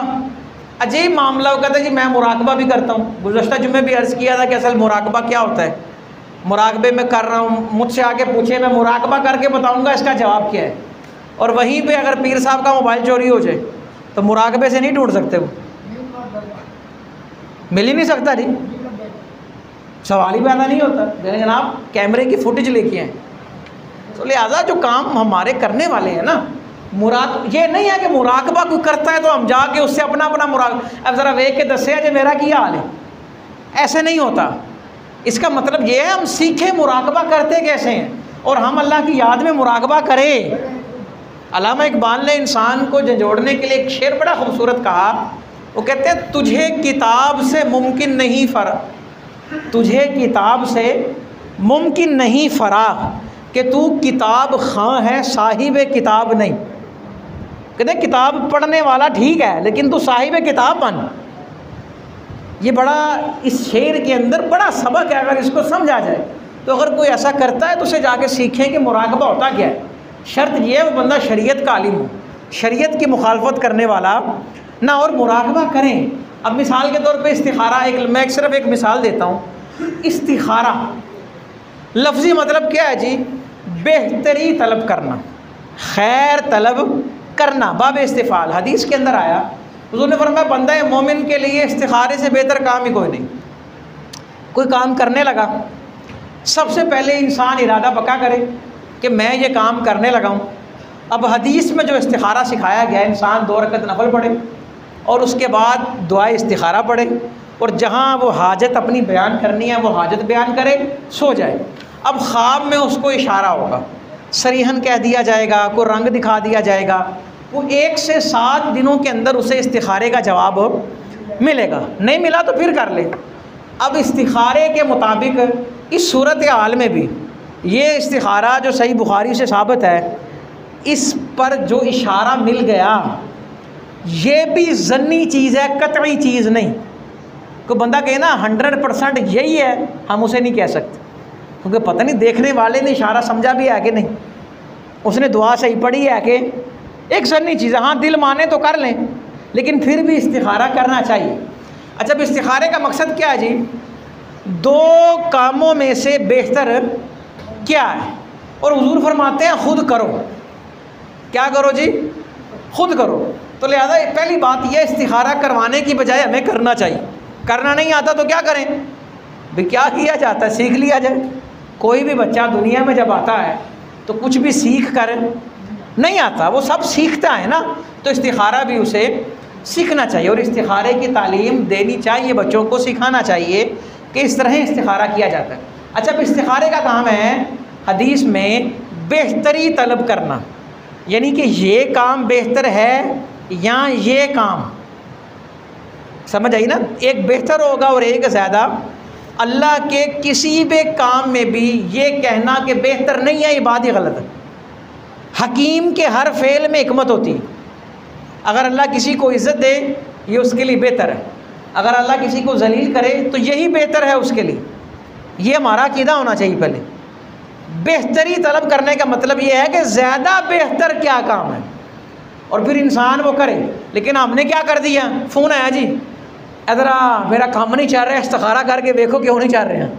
वो कहता है जी मैं मुराकबा भी करता हूँ। गुज़श्ता जुम्मे भी अर्ज़ किया था कि असल मुराकबा क्या होता है। मुराकबे में कर रहा हूँ, मुझसे आके पूछे, मैं मुराकबा करके बताऊँगा इसका जवाब क्या है। और वहीं पे अगर पीर साहब का मोबाइल चोरी हो जाए तो मुराकबे से नहीं ढूंढ सकते, वो मिल ही नहीं सकता जी, सवाल ही पैदा नहीं होता। जनाब कैमरे की फुटेज लेके आए। तो लिहाजा जो काम हमारे करने वाले हैं ना, ये नहीं है कि मुराकबा कोई करता है तो हम जाके उससे अपना अब ज़रा वेख के दसे है जो मेरा क्या हाल है, ऐसे नहीं होता। इसका मतलब ये है हम सीखें मुराकबा करते कैसे हैं, और हम अल्लाह की याद में मुराकबा करें। अल्लामा इकबाल ने इंसान को झंझोड़ने के लिए एक शेर बड़ा खूबसूरत कहा। वो कहते हैं तुझे किताब से मुमकिन नहीं तुझे किताब से मुमकिन नहीं फराग कि तू किताब खां है, साहिब किताब नहीं। कहते किताब पढ़ने वाला ठीक है, लेकिन तू साहिब किताब बन। ये बड़ा, इस शेर के अंदर बड़ा सबक है। अगर इसको समझा जाए तो अगर कोई ऐसा करता है तो उसे जाके सीखें कि मुराकबा होता क्या है। शर्त ये है वो बंदा शरीयत का आलिम हो, शरीयत की मुखालफत करने वाला ना। और मुराकबा करें। अब मिसाल के तौर पे इस्तिखारा, मैं सिर्फ एक मिसाल देता हूँ। इस्तिखारा लफ्ज़ी मतलब क्या है जी? बेहतरी तलब करना, खैर तलब करना, बाब इस्तिफ़ाल। हदीस के अंदर आया, हुज़ूर ने फरमाया बंदा मोमिन के लिए इस्तिखारे से बेहतर काम ही कोई नहीं। कोई काम करने लगा, सबसे पहले इंसान इरादा पक्का करे कि मैं ये काम करने लगा हूँ। अब हदीस में जो इस्तिखारा सिखाया गया, इंसान 2 रकत नफल पढ़े और उसके बाद दुआ इस्तिखारा पढ़े, और जहाँ वो हाजत अपनी बयान करनी है वो हाजत बयान करे, सो जाए। अब ख्वाब में उसको इशारा होगा, सरीहन कह दिया जाएगा, कोई रंग दिखा दिया जाएगा। वो 1 से 7 दिनों के अंदर उसे इस्तिखारे का जवाब मिलेगा। नहीं मिला तो फिर कर ले। अब इस्तिखारे के मुताबिक इस सूरत हाल में भी ये इस्तिखारा जो सही बुखारी से साबित है, इस पर जो इशारा मिल गया ये भी ज़न्नी चीज़ है, कतई चीज़ नहीं। कोई बंदा कहे ना 100% यही है, हम उसे नहीं कह सकते, क्योंकि पता नहीं देखने वाले ने इशारा समझा भी है कि नहीं, उसने दुआ सही पढ़ी है कि, एक ज़न्नी चीज़ है। हाँ, दिल माने तो कर लें, लेकिन फिर भी इस्तिखारा करना चाहिए। अच्छा, अब इस्तिखारे का मकसद क्या है जी? दो कामों में से बेहतर क्या है? और हुजूर फरमाते हैं खुद करो। क्या करो जी? खुद करो। तो लिहाजा पहली बात यह, इस्तिखारा करवाने की बजाय हमें करना चाहिए। करना नहीं आता तो क्या करें भाई? क्या किया जाता है? सीख लिया जाए। कोई भी बच्चा दुनिया में जब आता है तो कुछ भी सीख कर नहीं आता, वो सब सीखता है ना। तो इस्तिखारा भी उसे सीखना चाहिए और इस्तिखारे की तालीम देनी चाहिए, बच्चों को सिखाना चाहिए कि इस तरह इस्तिखारा किया जाता है। अच्छा, अब इस्तिखारे का काम है हदीस में बेहतरी तलब करना, यानी कि ये काम बेहतर है या ये काम, समझ आई ना? एक बेहतर होगा और एक ज़्यादा। अल्लाह के किसी भी काम में भी ये कहना कि बेहतर नहीं है, ये बात ही गलत है। हकीम के हर फ़ेल में हिकमत होती है। अगर अल्लाह किसी को इज़्ज़त दे ये उसके लिए बेहतर है, अगर अल्लाह किसी को जलील करे तो यही बेहतर है उसके लिए। ये हमारा अक़ीदा होना चाहिए। पहले बेहतरी तलब करने का मतलब ये है कि ज़्यादा बेहतर क्या काम है और फिर इंसान वो करे। लेकिन हमने क्या कर दिया? फ़ोन आया जी, इधर आ, मेरा काम नहीं चल रहा है, इस्तिखारा करके देखो क्यों नहीं चल रहे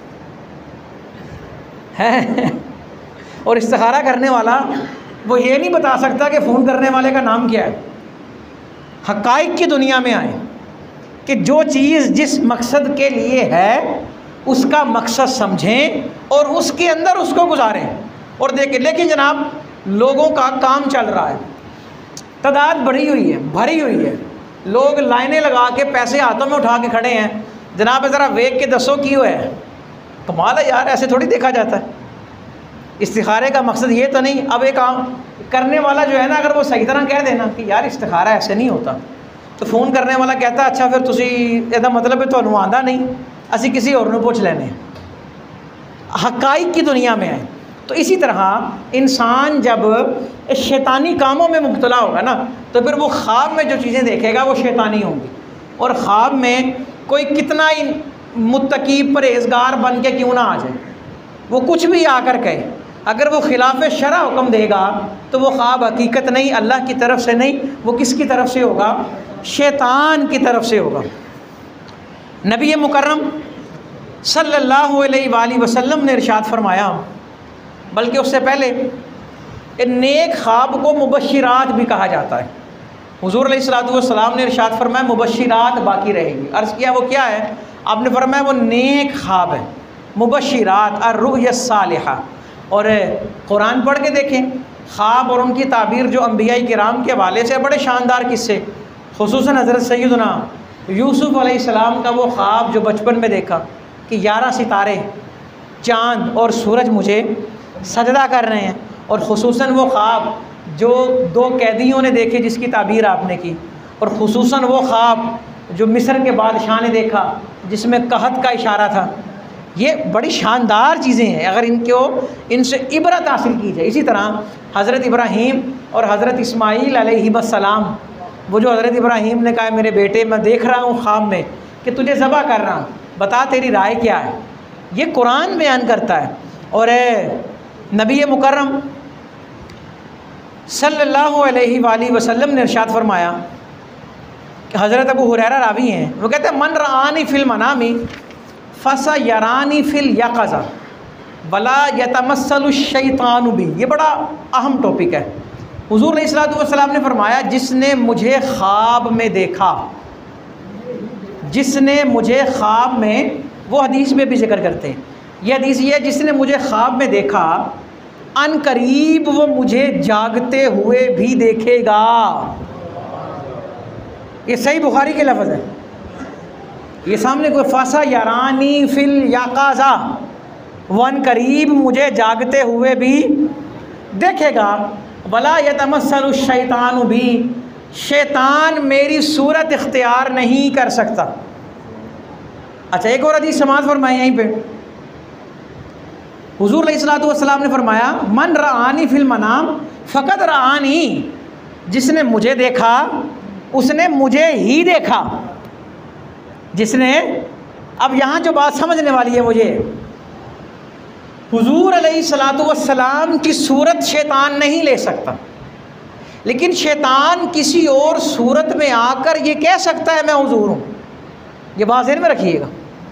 हैं। और इस्तिखारा करने वाला वो ये नहीं बता सकता कि फ़ोन करने वाले का नाम क्या है। हक़ाइक़ की दुनिया में आए कि जो चीज़ जिस मकसद के लिए है उसका मकसद समझें और उसके अंदर उसको गुजारें और देखें। लेकिन जनाब, लोगों का काम चल रहा है, तादाद बढ़ी हुई है, भरी हुई है, लोग लाइनें लगा के पैसे हाथों में उठा के खड़े हैं। जनाब ज़रा वेख के दसो क्यों है? कमाल है यार, ऐसे थोड़ी देखा जाता है। इस्तिखारे का मकसद ये तो नहीं। अब एक काम करने वाला जो है ना, अगर वो सही तरह कह देना कि यार इस्तिखारा ऐसे नहीं होता, तो फ़ोन करने वाला कहता अच्छा फिर तुसी ਇਹਦਾ मतलब है ਤੁਹਾਨੂੰ आंदा नहीं, असी किसी और ਨੂੰ पूछ लेने। हक़ाइक़ की दुनिया में आए तो इसी तरह इंसान जब शैतानी कामों में मुब्तला होगा ना, तो फिर वो ख्वाब में जो चीज़ें देखेगा वो शैतानी होंगी। और ख्वाब में कोई कितना ही मुत्तकी परहेज़गार बन के क्यों ना आ जाए, वो कुछ भी आकर कहे, अगर वो खिलाफ शरअ हुक्म देगा तो वो ख्वाब हकीकत नहीं, अल्लाह की तरफ से नहीं, वो किसकी तरफ से होगा? शैतान की तरफ से होगा। नबी मुकर्रम सल्लल्लाहु अलैहि वसल्लम ने इरशाद फरमाया, बल्कि उससे पहले नेक ख्वाब को मुबश्शिरात भी कहा जाता है। हुज़ूर अलैहिस्सलातु वस्सलाम ने इरशाद फरमाया मुबश्शिरात बाकी रहेंगी। अर्ज़ किया वो क्या है? आपने फरमाया वो नेक ख्वाब है, मुबश्शिरात अर्रुया सालिहा। और कुरान पढ़ के देखें, ख्वाब और उनकी ताबीर जो अंबिया किराम के हवाले से बड़े शानदार किस्से, खुसूसन हज़रत सैयदना यूसुफ़ अलैहिस्सलाम का वो ख्वाब जो बचपन में देखा कि 11 सितारे, चाँद और सूरज मुझे सजदा कर रहे हैं, और खुसूसन वो ख्वाब जो 2 कैदियों ने देखे जिसकी ताबीर आपने की, और खुसूसन वो ख्वाब जो मिस्र के बादशाह ने देखा जिसमें कहत का इशारा था। ये बड़ी शानदार चीज़ें हैं, अगर इनसे इबरत हासिल की जाए। इसी तरह हज़रत इब्राहीम और हज़रत इस्माईल अलैहिस्सलाम, वो जो हज़रत इब्राहीम ने कहा मेरे बेटे मैं देख रहा हूँ ख्वाब में कि तुझे ज़बह कर रहा हूँ, बता तेरी राय क्या है, ये कुरान बयान करता है। और नबी मुकर्रम सल्लल्लाहु अलैहि वसल्लम ने इरशाद फरमाया कि हज़रत अबू हुरैरा रावी हैं, वो कहते हैं मन रआनी फिल मनामी फसा यरानी फिल यक़ज़ा वला यतमस्सलु शैतानु बी। ये बड़ा अहम टॉपिक है। हुज़ूर अलैहिस्सलातु वस्सलाम ने फरमाया जिसने मुझे ख्वाब में देखा, जिसने मुझे ख्वाब में, वो हदीस में भी जिक्र करते हैं, ये हदीस ये है जिसने मुझे ख्वाब में देखा अन करीब वो मुझे जागते हुए भी देखेगा। ये सही बुखारी के लफ्ज़ है। ये सामने कोई फसा यारानी फिल यक़ज़ा, वन करीब मुझे जागते हुए भी देखेगा। वला यतमस्सलु शैतानु भी, शैतान मेरी सूरत इख्तियार नहीं कर सकता। अच्छा, एक और हदीस समाअत फरमाई यहीं पे, हुजूर अलैहिस्सलातु वस्सलाम ने फरमाया, मन रआनी फिल मनाम फ़क़द रआनी, जिसने मुझे देखा उसने मुझे ही देखा। जिसने, अब यहाँ जो बात समझने वाली है मुझे, हुजूर अलैहिस्सलातु वस्सलाम की सूरत शैतान नहीं ले सकता, लेकिन शैतान किसी और सूरत में आकर ये कह सकता है मैं हुजूर हूँ। ये बात ज़हन में रखिएगा,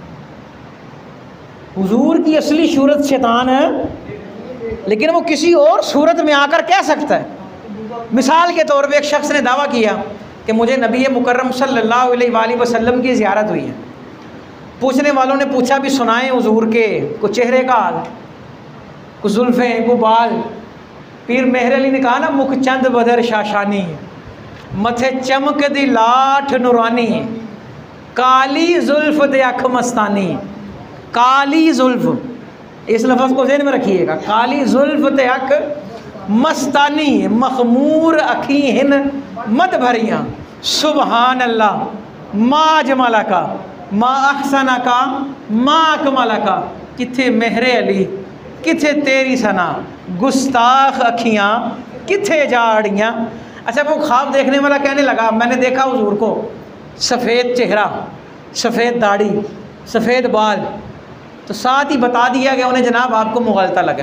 हुजूर की असली सूरत शैतान है, लेकिन वो किसी और सूरत में आकर कह सकता है। मिसाल के तौर पे एक शख्स ने दावा किया कि मुझे नबी मुकर्रम सल्लल्लाहु अलैहि वसल्लम की ज़ियारत हुई है। पूछने वालों ने पूछा भी सुनाएं हुजूर के को चेहरे का हाल, को जुल्फ़ें, को बाल। पीर मेहर अली ने कहा ना, मुख चंद बदर शाशानी, मथे चमक दी लाठ नुरानी, काली जुल्फ़ दे अख मस्तानी। काली जुल्फ़, इस लफ्ज़ को ज़हन में रखिएगा, काली जुल्फ़ दे अख मस्तानी, मखमूर अखी हिन मत भरियाँ, सुबहान अल्लाह मा जमाला का मा अहसना का मा अकमाला का। किथे मेहरे अली किथे तेरी सना, गुस्ताख अखियाँ किथे जाड़ियाँ। अच्छा, वो ख्वाब देखने वाला कहने लगा, मैंने देखा हुजूर को, सफ़ेद चेहरा, सफ़ेद दाढ़ी, सफ़ेद बाल। तो साथ ही बता दिया कि उन्हें जनाब आपको मुग़लता लगा,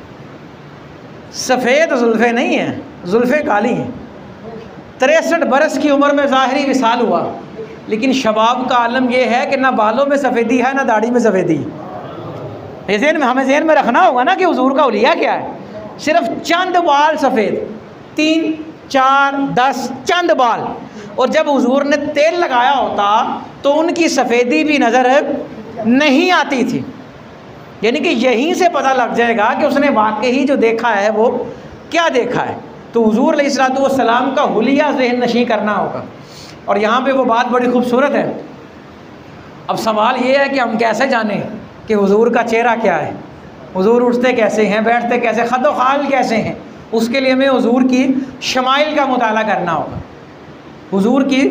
सफ़ेद जुल्फ़े नहीं हैं, जुल्फ़े काली हैं। 63 बरस की उम्र में ज़ाहिरी विसाल हुआ, लेकिन शबाब का आलम यह है कि ना बालों में सफ़ेदी है ना दाढ़ी में सफ़ेदी। ये ज़हन में, हमें ज़हन में रखना होगा ना कि हुजूर का उलिया क्या है। सिर्फ चंद बाल सफ़ेद, 3, 4, 10 चंद बाल। और जब हुजूर ने तेल लगाया होता तो उनकी सफ़ेदी भी नज़र नहीं आती थी। यानी कि यहीं से पता लग जाएगा कि उसने वाकई जो देखा है वो क्या देखा है। तो हुजूर अलैहिस्सलातु वस्सलाम का हुलिया ज़हन नशीं करना होगा। और यहाँ पे वो बात बड़ी खूबसूरत है। अब सवाल ये है कि हम कैसे जानें कि हुजूर का चेहरा क्या है, हुजूर उठते कैसे हैं, बैठते कैसे, ख़द ख़ाल कैसे हैं। उसके लिए हमें हुजूर की शमाइल का मुताला करना होगा। हुजूर की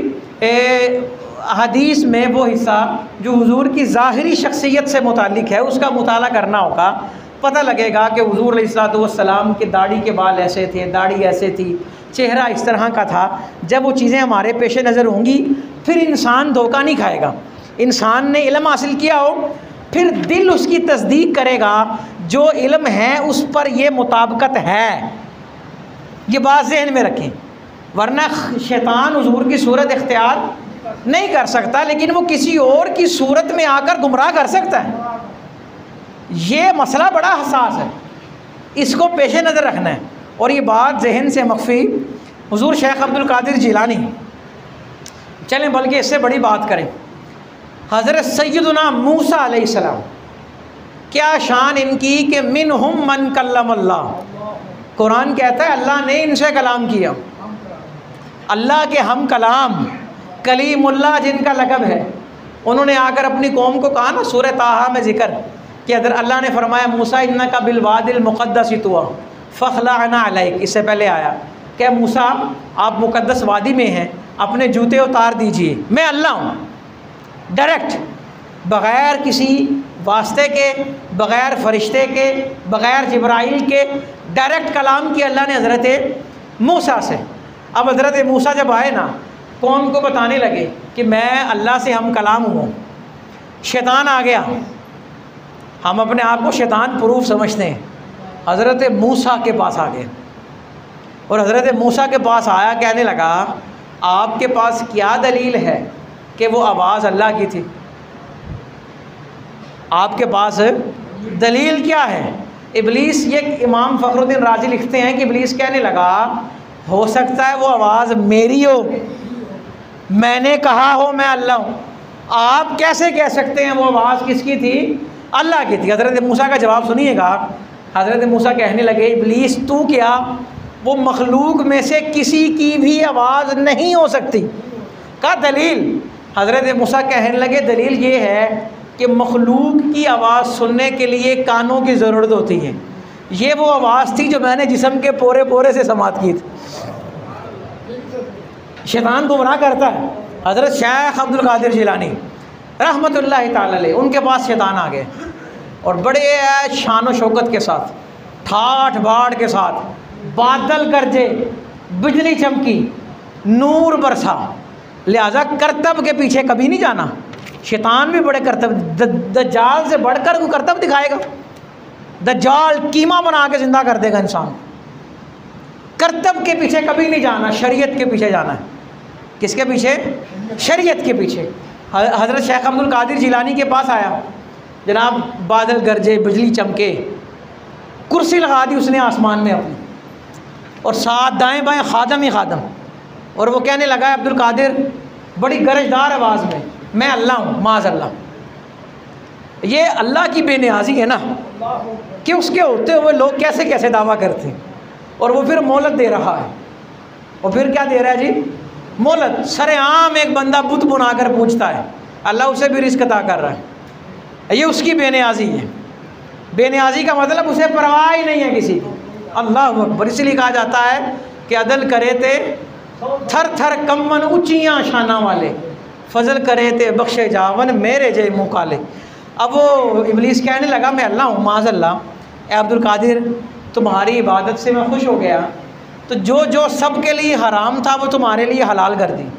हदीस में वो हिस्सा जो हुजूर की ज़ाहिरी शख्सियत से मुतालिक है उसका मुताला करना होगा। पता लगेगा कि हुजूर अलैहिस्सलातु वस्सलाम के दाढ़ी के बाल ऐसे थे, दाढ़ी ऐसे थी, चेहरा इस तरह का था। जब वो चीज़ें हमारे पेश नज़र होंगी फिर इंसान धोखा नहीं खाएगा। इंसान ने इल्म हासिल किया हो फिर दिल उसकी तस्दीक करेगा, जो इल्म है उस पर ये मुताबिकत है। ये बात ज़हन में रखें, वरना शैतान हुजूर की सूरत इख्तियार नहीं कर सकता, लेकिन वो किसी और की सूरत में आकर गुमराह कर सकता है। ये मसला बड़ा हसास है, इसको पेश नज़र रखना है। और ये बात जहन से मख्फी हुजूर शेख अब्दुल कादिर जिलानी, चलें बल्कि इससे बड़ी बात करें, हज़रत सैयदना मूसा अलैहिस्सलाम, क्या शान इनकी कि मिनहुम मन कल्लमल्लाह। कुरान कहता है अल्लाह ने इनसे कलाम किया। अल्लाह के हम कलाम कलीमुल्लाह जिनका लक़ब है, उन्होंने आकर अपनी कौम को कहा ना, सूरह ताहा में ज़िक्र कि अदर अल्लाह ने फरमाया मूसा इन्नका बिलवादिल मुक़द्दस तुआ फ़ख़्लअना अलैक। इससे पहले आया क्या मूसा आप मुक़द्दस वादी में हैं, अपने जूते उतार दीजिए, मैं अल्लाह हूँ। डायरेक्ट, बग़ैर किसी वास्ते के, बग़ैर फ़रिश्ते के, बग़ैर जिब्राइल के, डायरेक्ट कलाम किया अल्लाह ने हज़रत मूसा से। अब हज़रत मूसा जब आए ना, कौम को बताने लगे कि मैं अल्लाह से हम कलाम हूँ, शैतान आ गया। हम अपने आप को शैतान प्रूफ समझते हैं। हज़रत मूसा के पास आ गए और हज़रत मूसा के पास आया, कहने लगा आपके पास क्या दलील है कि वो आवाज़ अल्लाह की थी? आपके पास दलील क्या है? इब्लीस, ये इमाम फ़खरुद्दीन राज़ी लिखते हैं कि इब्लीस कहने लगा हो सकता है वो आवाज़ मेरी हो, मैंने कहा हो मैं अल्लाह हूँ, आप कैसे कह सकते हैं वो आवाज़ किसकी थी? अल्लाह की थी। हज़रत मूसा का जवाब सुनिएगा। हज़रत मूसा कहने लगे इब्लीस तू क्या, वो मखलूक में से किसी की भी आवाज़ नहीं हो सकती। का दलील? हज़रत मूसा कहने लगे दलील ये है कि मखलूक की आवाज़ सुनने के लिए कानों की ज़रूरत होती है। ये वो आवाज़ थी जो मैंने जिस्म के पोरे पोरे से समात की थी। शैतान गुमराह करता है। हज़रत शेख अब्दुल कादिर जिलानी रहमतुल्लाहि ताला अलैह, उनके पास शैतान आ गए और बड़े शान व शौकत के साथ, ठाठ बाढ़ के साथ, बादल गरजे, बिजली चमकी, नूर बरसा। लिहाजा करतब के पीछे कभी नहीं जाना। शैतान भी बड़े करतब, दज्जाल से बढ़कर वो करतब दिखाएगा। दज्जाल कीमा बना के ज़िंदा कर देगा इंसान। करतब के पीछे कभी नहीं जाना, शरीयत के पीछे जाना है। किसके पीछे? शरीयत के पीछे। हज़रत शेख अब्दुल कादिर जिलानी के पास आया, जनाब बादल गरजे, बिजली चमके, कुर्सी लगा दी उसने आसमान में अपनी, और साथ दाएं बाएं खादम ही खादम, और वो कहने लगा अब्दुल कादिर बड़ी गरजदार आवाज़ में, मैं अल्लाह हूँ, माज़ अल्लाह। ये अल्लाह की बेनियाजी है ना कि उसके होते हुए लोग कैसे कैसे दावा करते हैं। और वो फिर मोहलत दे रहा है। और फिर क्या दे रहा है जी? मोहलत। सरेआम एक बंदा बुत बुनाकर पूछता है, अल्लाह उसे भी रिस्क अता कर रहा है। ये उसकी बेनियाजी है। बेनियाजी का मतलब उसे परवाह ही नहीं है किसी को। अल्लाह अकबर। इसलिए कहा जाता है कि अदल करे थे थर थर कम्मन ऊँचियाँ शाना वाले, फजल करे थे बख्शे जावन मेरे जय मुँह काले। अब वो इब्लीस कहने लगा मैं अल्लाह हूँ, माज़ अल्लाह। ए अब्दुल कादिर, तुम्हारी इबादत से मैं खुश हो गया, तो जो जो सब के लिए हराम था वो तुम्हारे लिए हलाल कर दी।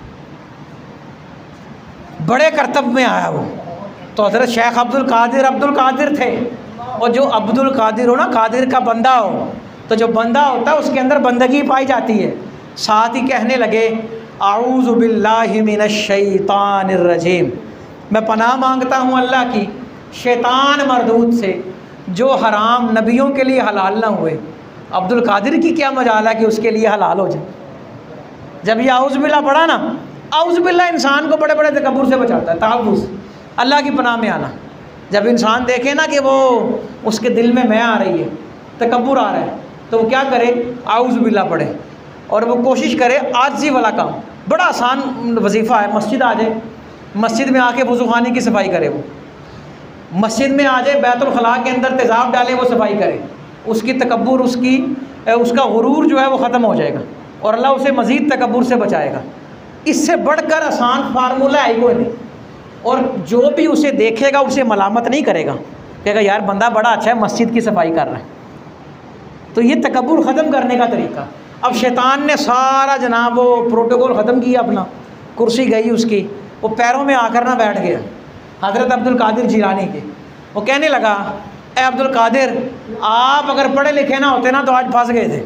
बड़े करतब में आया वो। तो हज़रत शेख अब्दुल कादिर थे। और जो अब्दुल कादिर हो ना, कादिर का बंदा हो, तो जो बंदा होता है उसके अंदर बंदगी पाई जाती है। साथ ही कहने लगे आऊज़ु बिल्लाहि मिनश शैतानिर रजीम, मैं पनाह मांगता हूँ अल्लाह की शैतान मरदूद से जो हराम नबियों के लिए हलाल ना हुए। अब्दुल कादिर की क्या मजाल है कि उसके लिए हलाल हो जाए। जब ये आऊज़ बिल्लाह पढ़ा ना, आऊज़ बिल्लाह इंसान को बड़े बड़े तकब्बुर से बचाता है। तावुज़, अल्लाह की पनाह में आना। जब इंसान देखे ना कि वो उसके दिल में मैं आ रही है, तकब्बुर आ रहा है, तो वो क्या करे? आऊज़ बिल्लाह पढ़े और वो कोशिश करे आजिज़ी वाला काम। बड़ा आसान वजीफ़ा है। मस्जिद आ जाए, मस्जिद में आके वज़ू खाने की सफाई करे। वो मस्जिद में आ जाए, बैतुल खला के अंदर तेज़ाब डाले, वो सफाई करे। उसकी तकब्बुर, उसका गुरूर जो है वो ख़त्म हो जाएगा और अल्लाह उसे मज़ीद तकब्बुर से बचाएगा। इससे बढ़कर आसान फार्मूला है कोई नहीं। और जो भी उसे देखेगा उसे मलामत नहीं करेगा, कहेगा यार बंदा बड़ा अच्छा है, मस्जिद की सफाई कर रहा है। तो ये तकब्बुर ख़त्म करने का तरीका। अब शैतान ने सारा जनाब वो प्रोटोकॉल ख़त्म किया अपना, कुर्सी गई उसकी, वो पैरों में आकर ना बैठ गया हज़रत अब्दुल कादिर जिलानी के। वो कहने लगा ए अब्दुल कादिर, आप अगर पढ़े लिखे ना होते ना तो आज फंस गए थे।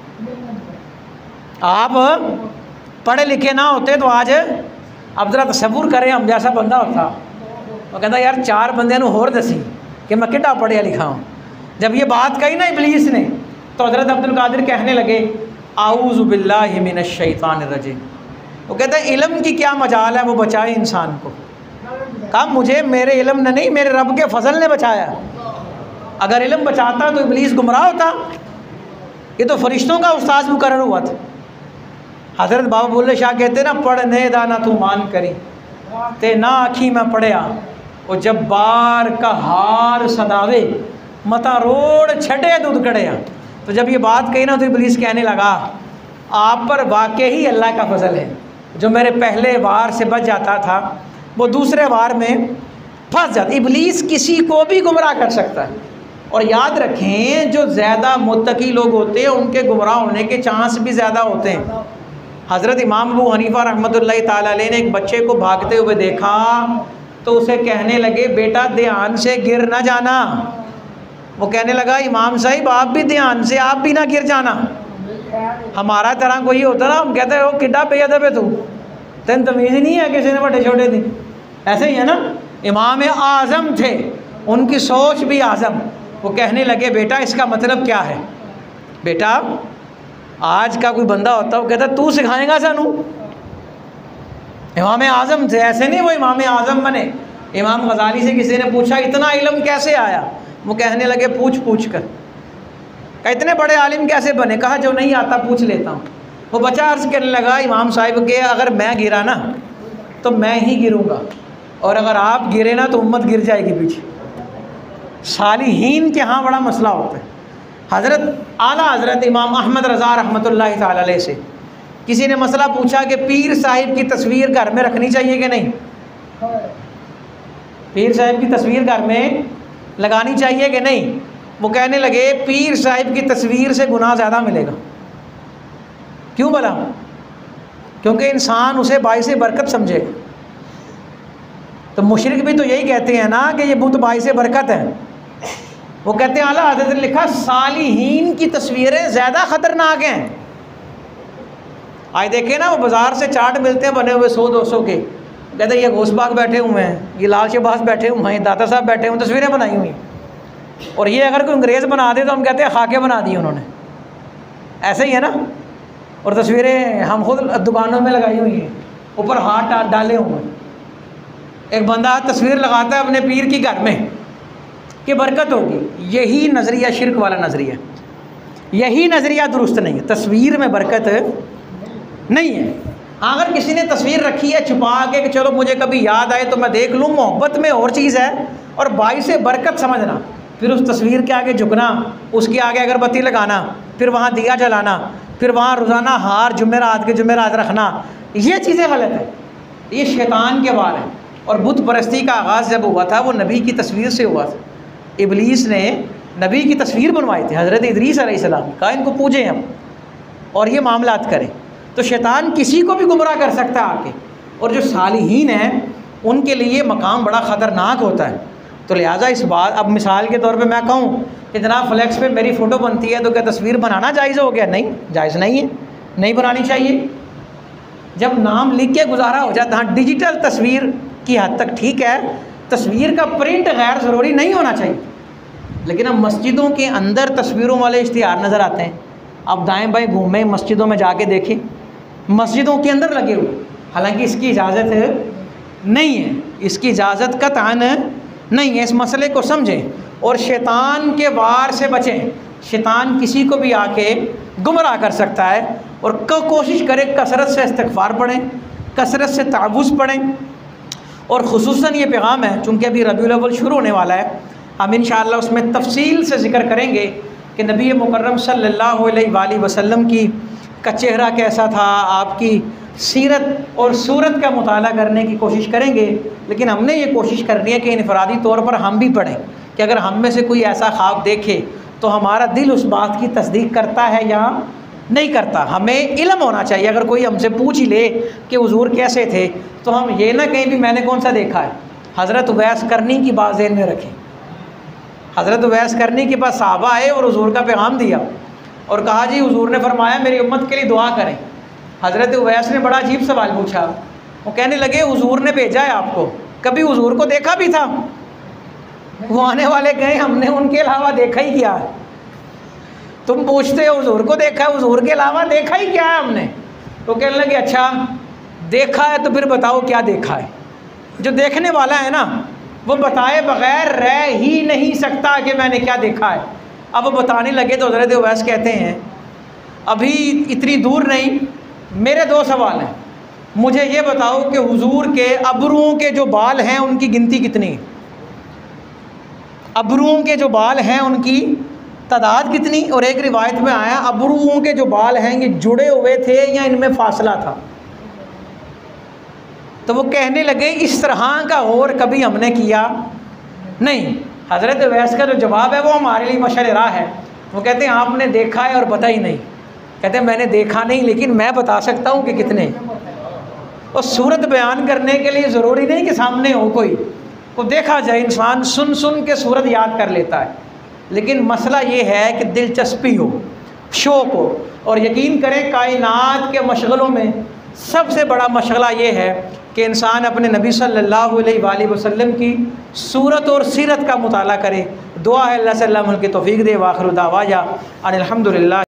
आप पढ़े लिखे ना होते तो आज, अब ज़रा तसव्वुर करें हम जैसा बंदा होता। वो कहता यार चार बंदे नूं होर दसी कि मैं कितना पढ़िया लिखा हूँ। जब ये बात कही ना इब्लीस ने, तो हज़रत अब्दुल कादिर कहने लगे आऊज़ु बिल्लाहि मिनश शैतानिर रजीम। वो कहते हैं इल्म की क्या मजाल है, वो बचाए इंसान को। कहा मुझे मेरे इल्म ने नहीं, मेरे रब के फजल ने बचाया। अगर इल्म बचाता तो इब्लीस गुमराह होता। ये तो फरिश्तों का उस्ताद मुकर्रर हुआ था। हज़रत बाबा बुल्ले शाह कहते ना, पढ़ने दाना तू मान करी ते ना आखी मैं पढ़िया, वो जब बार का हार सदावे मता रोड छड़े दूध कड़िया। तो जब ये बात कही ना तो इब्लीस कहने लगा आप पर वाकई ही अल्लाह का फजल है, जो मेरे पहले वार से बच जाता था वो दूसरे वार में फंस जाता। इब्लीस किसी को भी गुमराह कर सकता है। और याद रखें जो ज़्यादा मुत्तकी लोग होते हैं उनके गुमराह होने के चांस भी ज़्यादा होते हैं। हज़रत इमाम अबू हनीफ़ा रहमतुल्लाहि ताला अलैह ने एक बच्चे को भागते हुए देखा तो उसे कहने लगे बेटा ध्यान से गिर ना जाना। वो कहने लगा इमाम साहिब आप भी ध्यान से, आप भी ना गिर जाना। हमारा तरह कोई होता ना, हम कहते हो किड्डा बेअदब है तू, तेन तमीज़ नहीं है किसी ने बड़े छोटे दी। ऐसे ही है ना, इमाम आज़म थे, उनकी सोच भी आज़म। वो कहने लगे बेटा इसका मतलब क्या है? बेटा आज का कोई बंदा होता वो कहता तू सिखाएगा सानू। इमाम आज़म थे, ऐसे नहीं वो इमाम आज़म बने। इमाम गज़ाली से किसी ने पूछा इतना इल्म कैसे आया? वो कहने लगे पूछ पूछ कर। कहा इतने बड़े आलिम कैसे बने? कहा जो नहीं आता पूछ लेता हूँ। वो बच्चा अर्ज़ करने लगा इमाम साहिब के अगर मैं गिरा ना तो मैं ही गिरूँगा, और अगर आप गिरे ना तो उम्मत गिर जाएगी पीछे। सालिहीन के यहाँ बड़ा मसला होता है। हज़रत आला हज़रत इमाम अहमद रज़ा रहमतुल्लाहि ताला अलैह से किसी ने मसला पूछा कि पीर साहिब की तस्वीर घर में रखनी चाहिए कि नहीं? पीर साहब की तस्वीर घर में लगानी चाहिए कि नहीं? वो कहने लगे पीर साहब की तस्वीर से गुनाह ज़्यादा मिलेगा। क्यों भला? क्योंकि इंसान उसे बाइस बरकत समझेगा। तो मुशरिक भी तो यही कहते हैं ना कि ये बुत बाइस बरकत है। वो कहते हैं आला हज़रत ने लिखा सालिहीन की तस्वीरें ज़्यादा ख़तरनाक हैं। आज देखे ना वो बाज़ार से चाट मिलते हैं बने हुए 100-200 के, कहते हैं ये गौसबाग बैठे हुए हैं, ये लाल शहबाज बैठे हुए हैं, दाता साहब बैठे हुए, तस्वीरें बनाई हुई। और ये अगर कोई अंग्रेज़ बना दे तो हम कहते हैं खाके बना दी उन्होंने। ऐसे ही है ना। और तस्वीरें हम खुद दुकानों में लगाई हुई हैं, ऊपर हाथ डाले हुए हैं। एक बंदा तस्वीर लगाता है अपने पीर की घर में कि बरकत होगी। यही नज़रिया शिरक वाला नज़रिया, यही नज़रिया दुरुस्त नहीं है। तस्वीर में बरकत नहीं है। अगर किसी ने तस्वीर रखी है छुपा के कि चलो मुझे कभी याद आए तो मैं देख लूँ, मोहब्बत में और चीज़ है, और बाइस बरकत समझना, फिर उस तस्वीर के आगे झुकना, उसके आगे अगरबत्ती लगाना, फिर वहाँ दिया जलाना, फिर वहाँ रोज़ाना हार जुमेरात के जुमेरात रखना, ये चीज़ें गलत है। ये शैतान के वार है। और बुत परस्ती का आगाज़ जब हुआ था वो नबी की तस्वीर से हुआ था। इबलीस ने नबी की तस्वीर बनवाई थी, हज़रत इदरीस अलैहिस्सलाम, कहा इनको पूजें हम और ये मामलात करें। तो शैतान किसी को भी गुमराह कर सकता है आके। और जो सालिहीन हैं उनके लिए मकाम बड़ा ख़तरनाक होता है। तो लिहाजा इस बात, अब मिसाल के तौर पे मैं कहूँ कि जनाब फ्लैक्स पे मेरी फ़ोटो बनती है तो क्या तस्वीर बनाना जायज़ हो गया? नहीं, जायज़ नहीं है, नहीं बनानी चाहिए। जब नाम लिख के गुजारा हो जाता है, डिजिटल तस्वीर की हद तक ठीक है, तस्वीर का प्रिंट गैर ज़रूरी नहीं होना चाहिए। लेकिन अब मस्जिदों के अंदर तस्वीरों वाले इश्तिहार नज़र आते हैं। अब दाएँ बाएँ घूमें, मस्जिदों में जाके देखें, मस्जिदों के अंदर लगे हुए, हालांकि इसकी इजाज़त नहीं है, इसकी इजाज़त कतअन नहीं है। इस मसले को समझें और शैतान के वार से बचें। शैतान किसी को भी आके गुमराह कर सकता है। और कोशिश करें कसरत से इस्तिग़फ़ार पढ़ें, कसरत से तावुज़ पढ़ें। और ख़ुसूसन ये पैगाम है, चूँकि अभी रबीउल अव्वल शुरू होने वाला है, हम इंशाअल्लाह उसमें तफसील से ज़िक्र करेंगे कि नबी मुकर्रम सल्लल्लाहु अलैहि वसल्लम का चेहरा कैसा था, आपकी सीरत और सूरत का मुताला करने की कोशिश करेंगे। लेकिन हमने ये कोशिश करनी है कि इनफरादी तौर पर हम भी पढ़ें कि अगर हम में से कोई ऐसा ख्वाब देखे तो हमारा दिल उस बात की तस्दीक करता है या नहीं करता। हमें इल्म होना चाहिए। अगर कोई हमसे पूछ ही ले कि हुजूर कैसे थे तो हम ये ना कहीं भी मैंने कौन सा देखा है। हज़रत उवैस करनी की बात ज़हन में रखें। हज़रत उवैस करनी के पास सहाबा आए और हुजूर का पैगाम दिया और कहा जी हुजूर ने फरमाया मेरी उम्मत के लिए दुआ करें। हज़रत उवैस ने बड़ा अजीब सवाल पूछा। वो कहने लगे हुजूर ने भेजा है आपको, कभी हुजूर को देखा भी था? वो आने वाले कहें हमने उनके अलावा देखा ही क्या है। तुम पूछते हो हुजूर को देखा है, हुजूर के अलावा देखा ही क्या है हमने? तो कहने लगे अच्छा देखा है तो फिर बताओ क्या देखा है। जो देखने वाला है ना वो बताए बग़ैर रह ही नहीं सकता कि मैंने क्या देखा है। अब वो बताने लगे तो हज़रत उवैस कहते हैं अभी इतनी दूर नहीं, मेरे 2 सवाल हैं। मुझे ये बताओ कि हुजूर के अबरुओं के जो बाल हैं उनकी गिनती कितनी है? अबरुओं के जो बाल हैं उनकी तादाद कितनी? और एक रिवायत में आया अबरुओं के जो बाल हैं ये जुड़े हुए थे या इनमें फासला था? तो वो कहने लगे इस तरह का और कभी हमने किया नहीं। हज़रत उवैस का जो जवाब है वो हमारे लिए मशअल राह है। वो कहते हैं आपने देखा है और पता ही नहीं। कहते हैं मैंने देखा नहीं लेकिन मैं बता सकता हूँ कि कितने। और सूरत बयान करने के लिए ज़रूरी नहीं कि सामने हो कोई, को देखा जाए। इंसान सुन सुन के सूरत याद कर लेता है। लेकिन मसला ये है कि दिलचस्पी हो, शौक़ हो। और यकीन करें कायनात के मशगलों में सबसे बड़ा मशगला ये है कि इंसान अपने नबी सल्लल्लाहु अलैहि वसल्लम की सूरत और सीरत का मुताला करे। दुआ है अल्लाह से अल्लाह की तौफीक दे। वाखिर दावाया अनिल हम्दुलिल्लाह।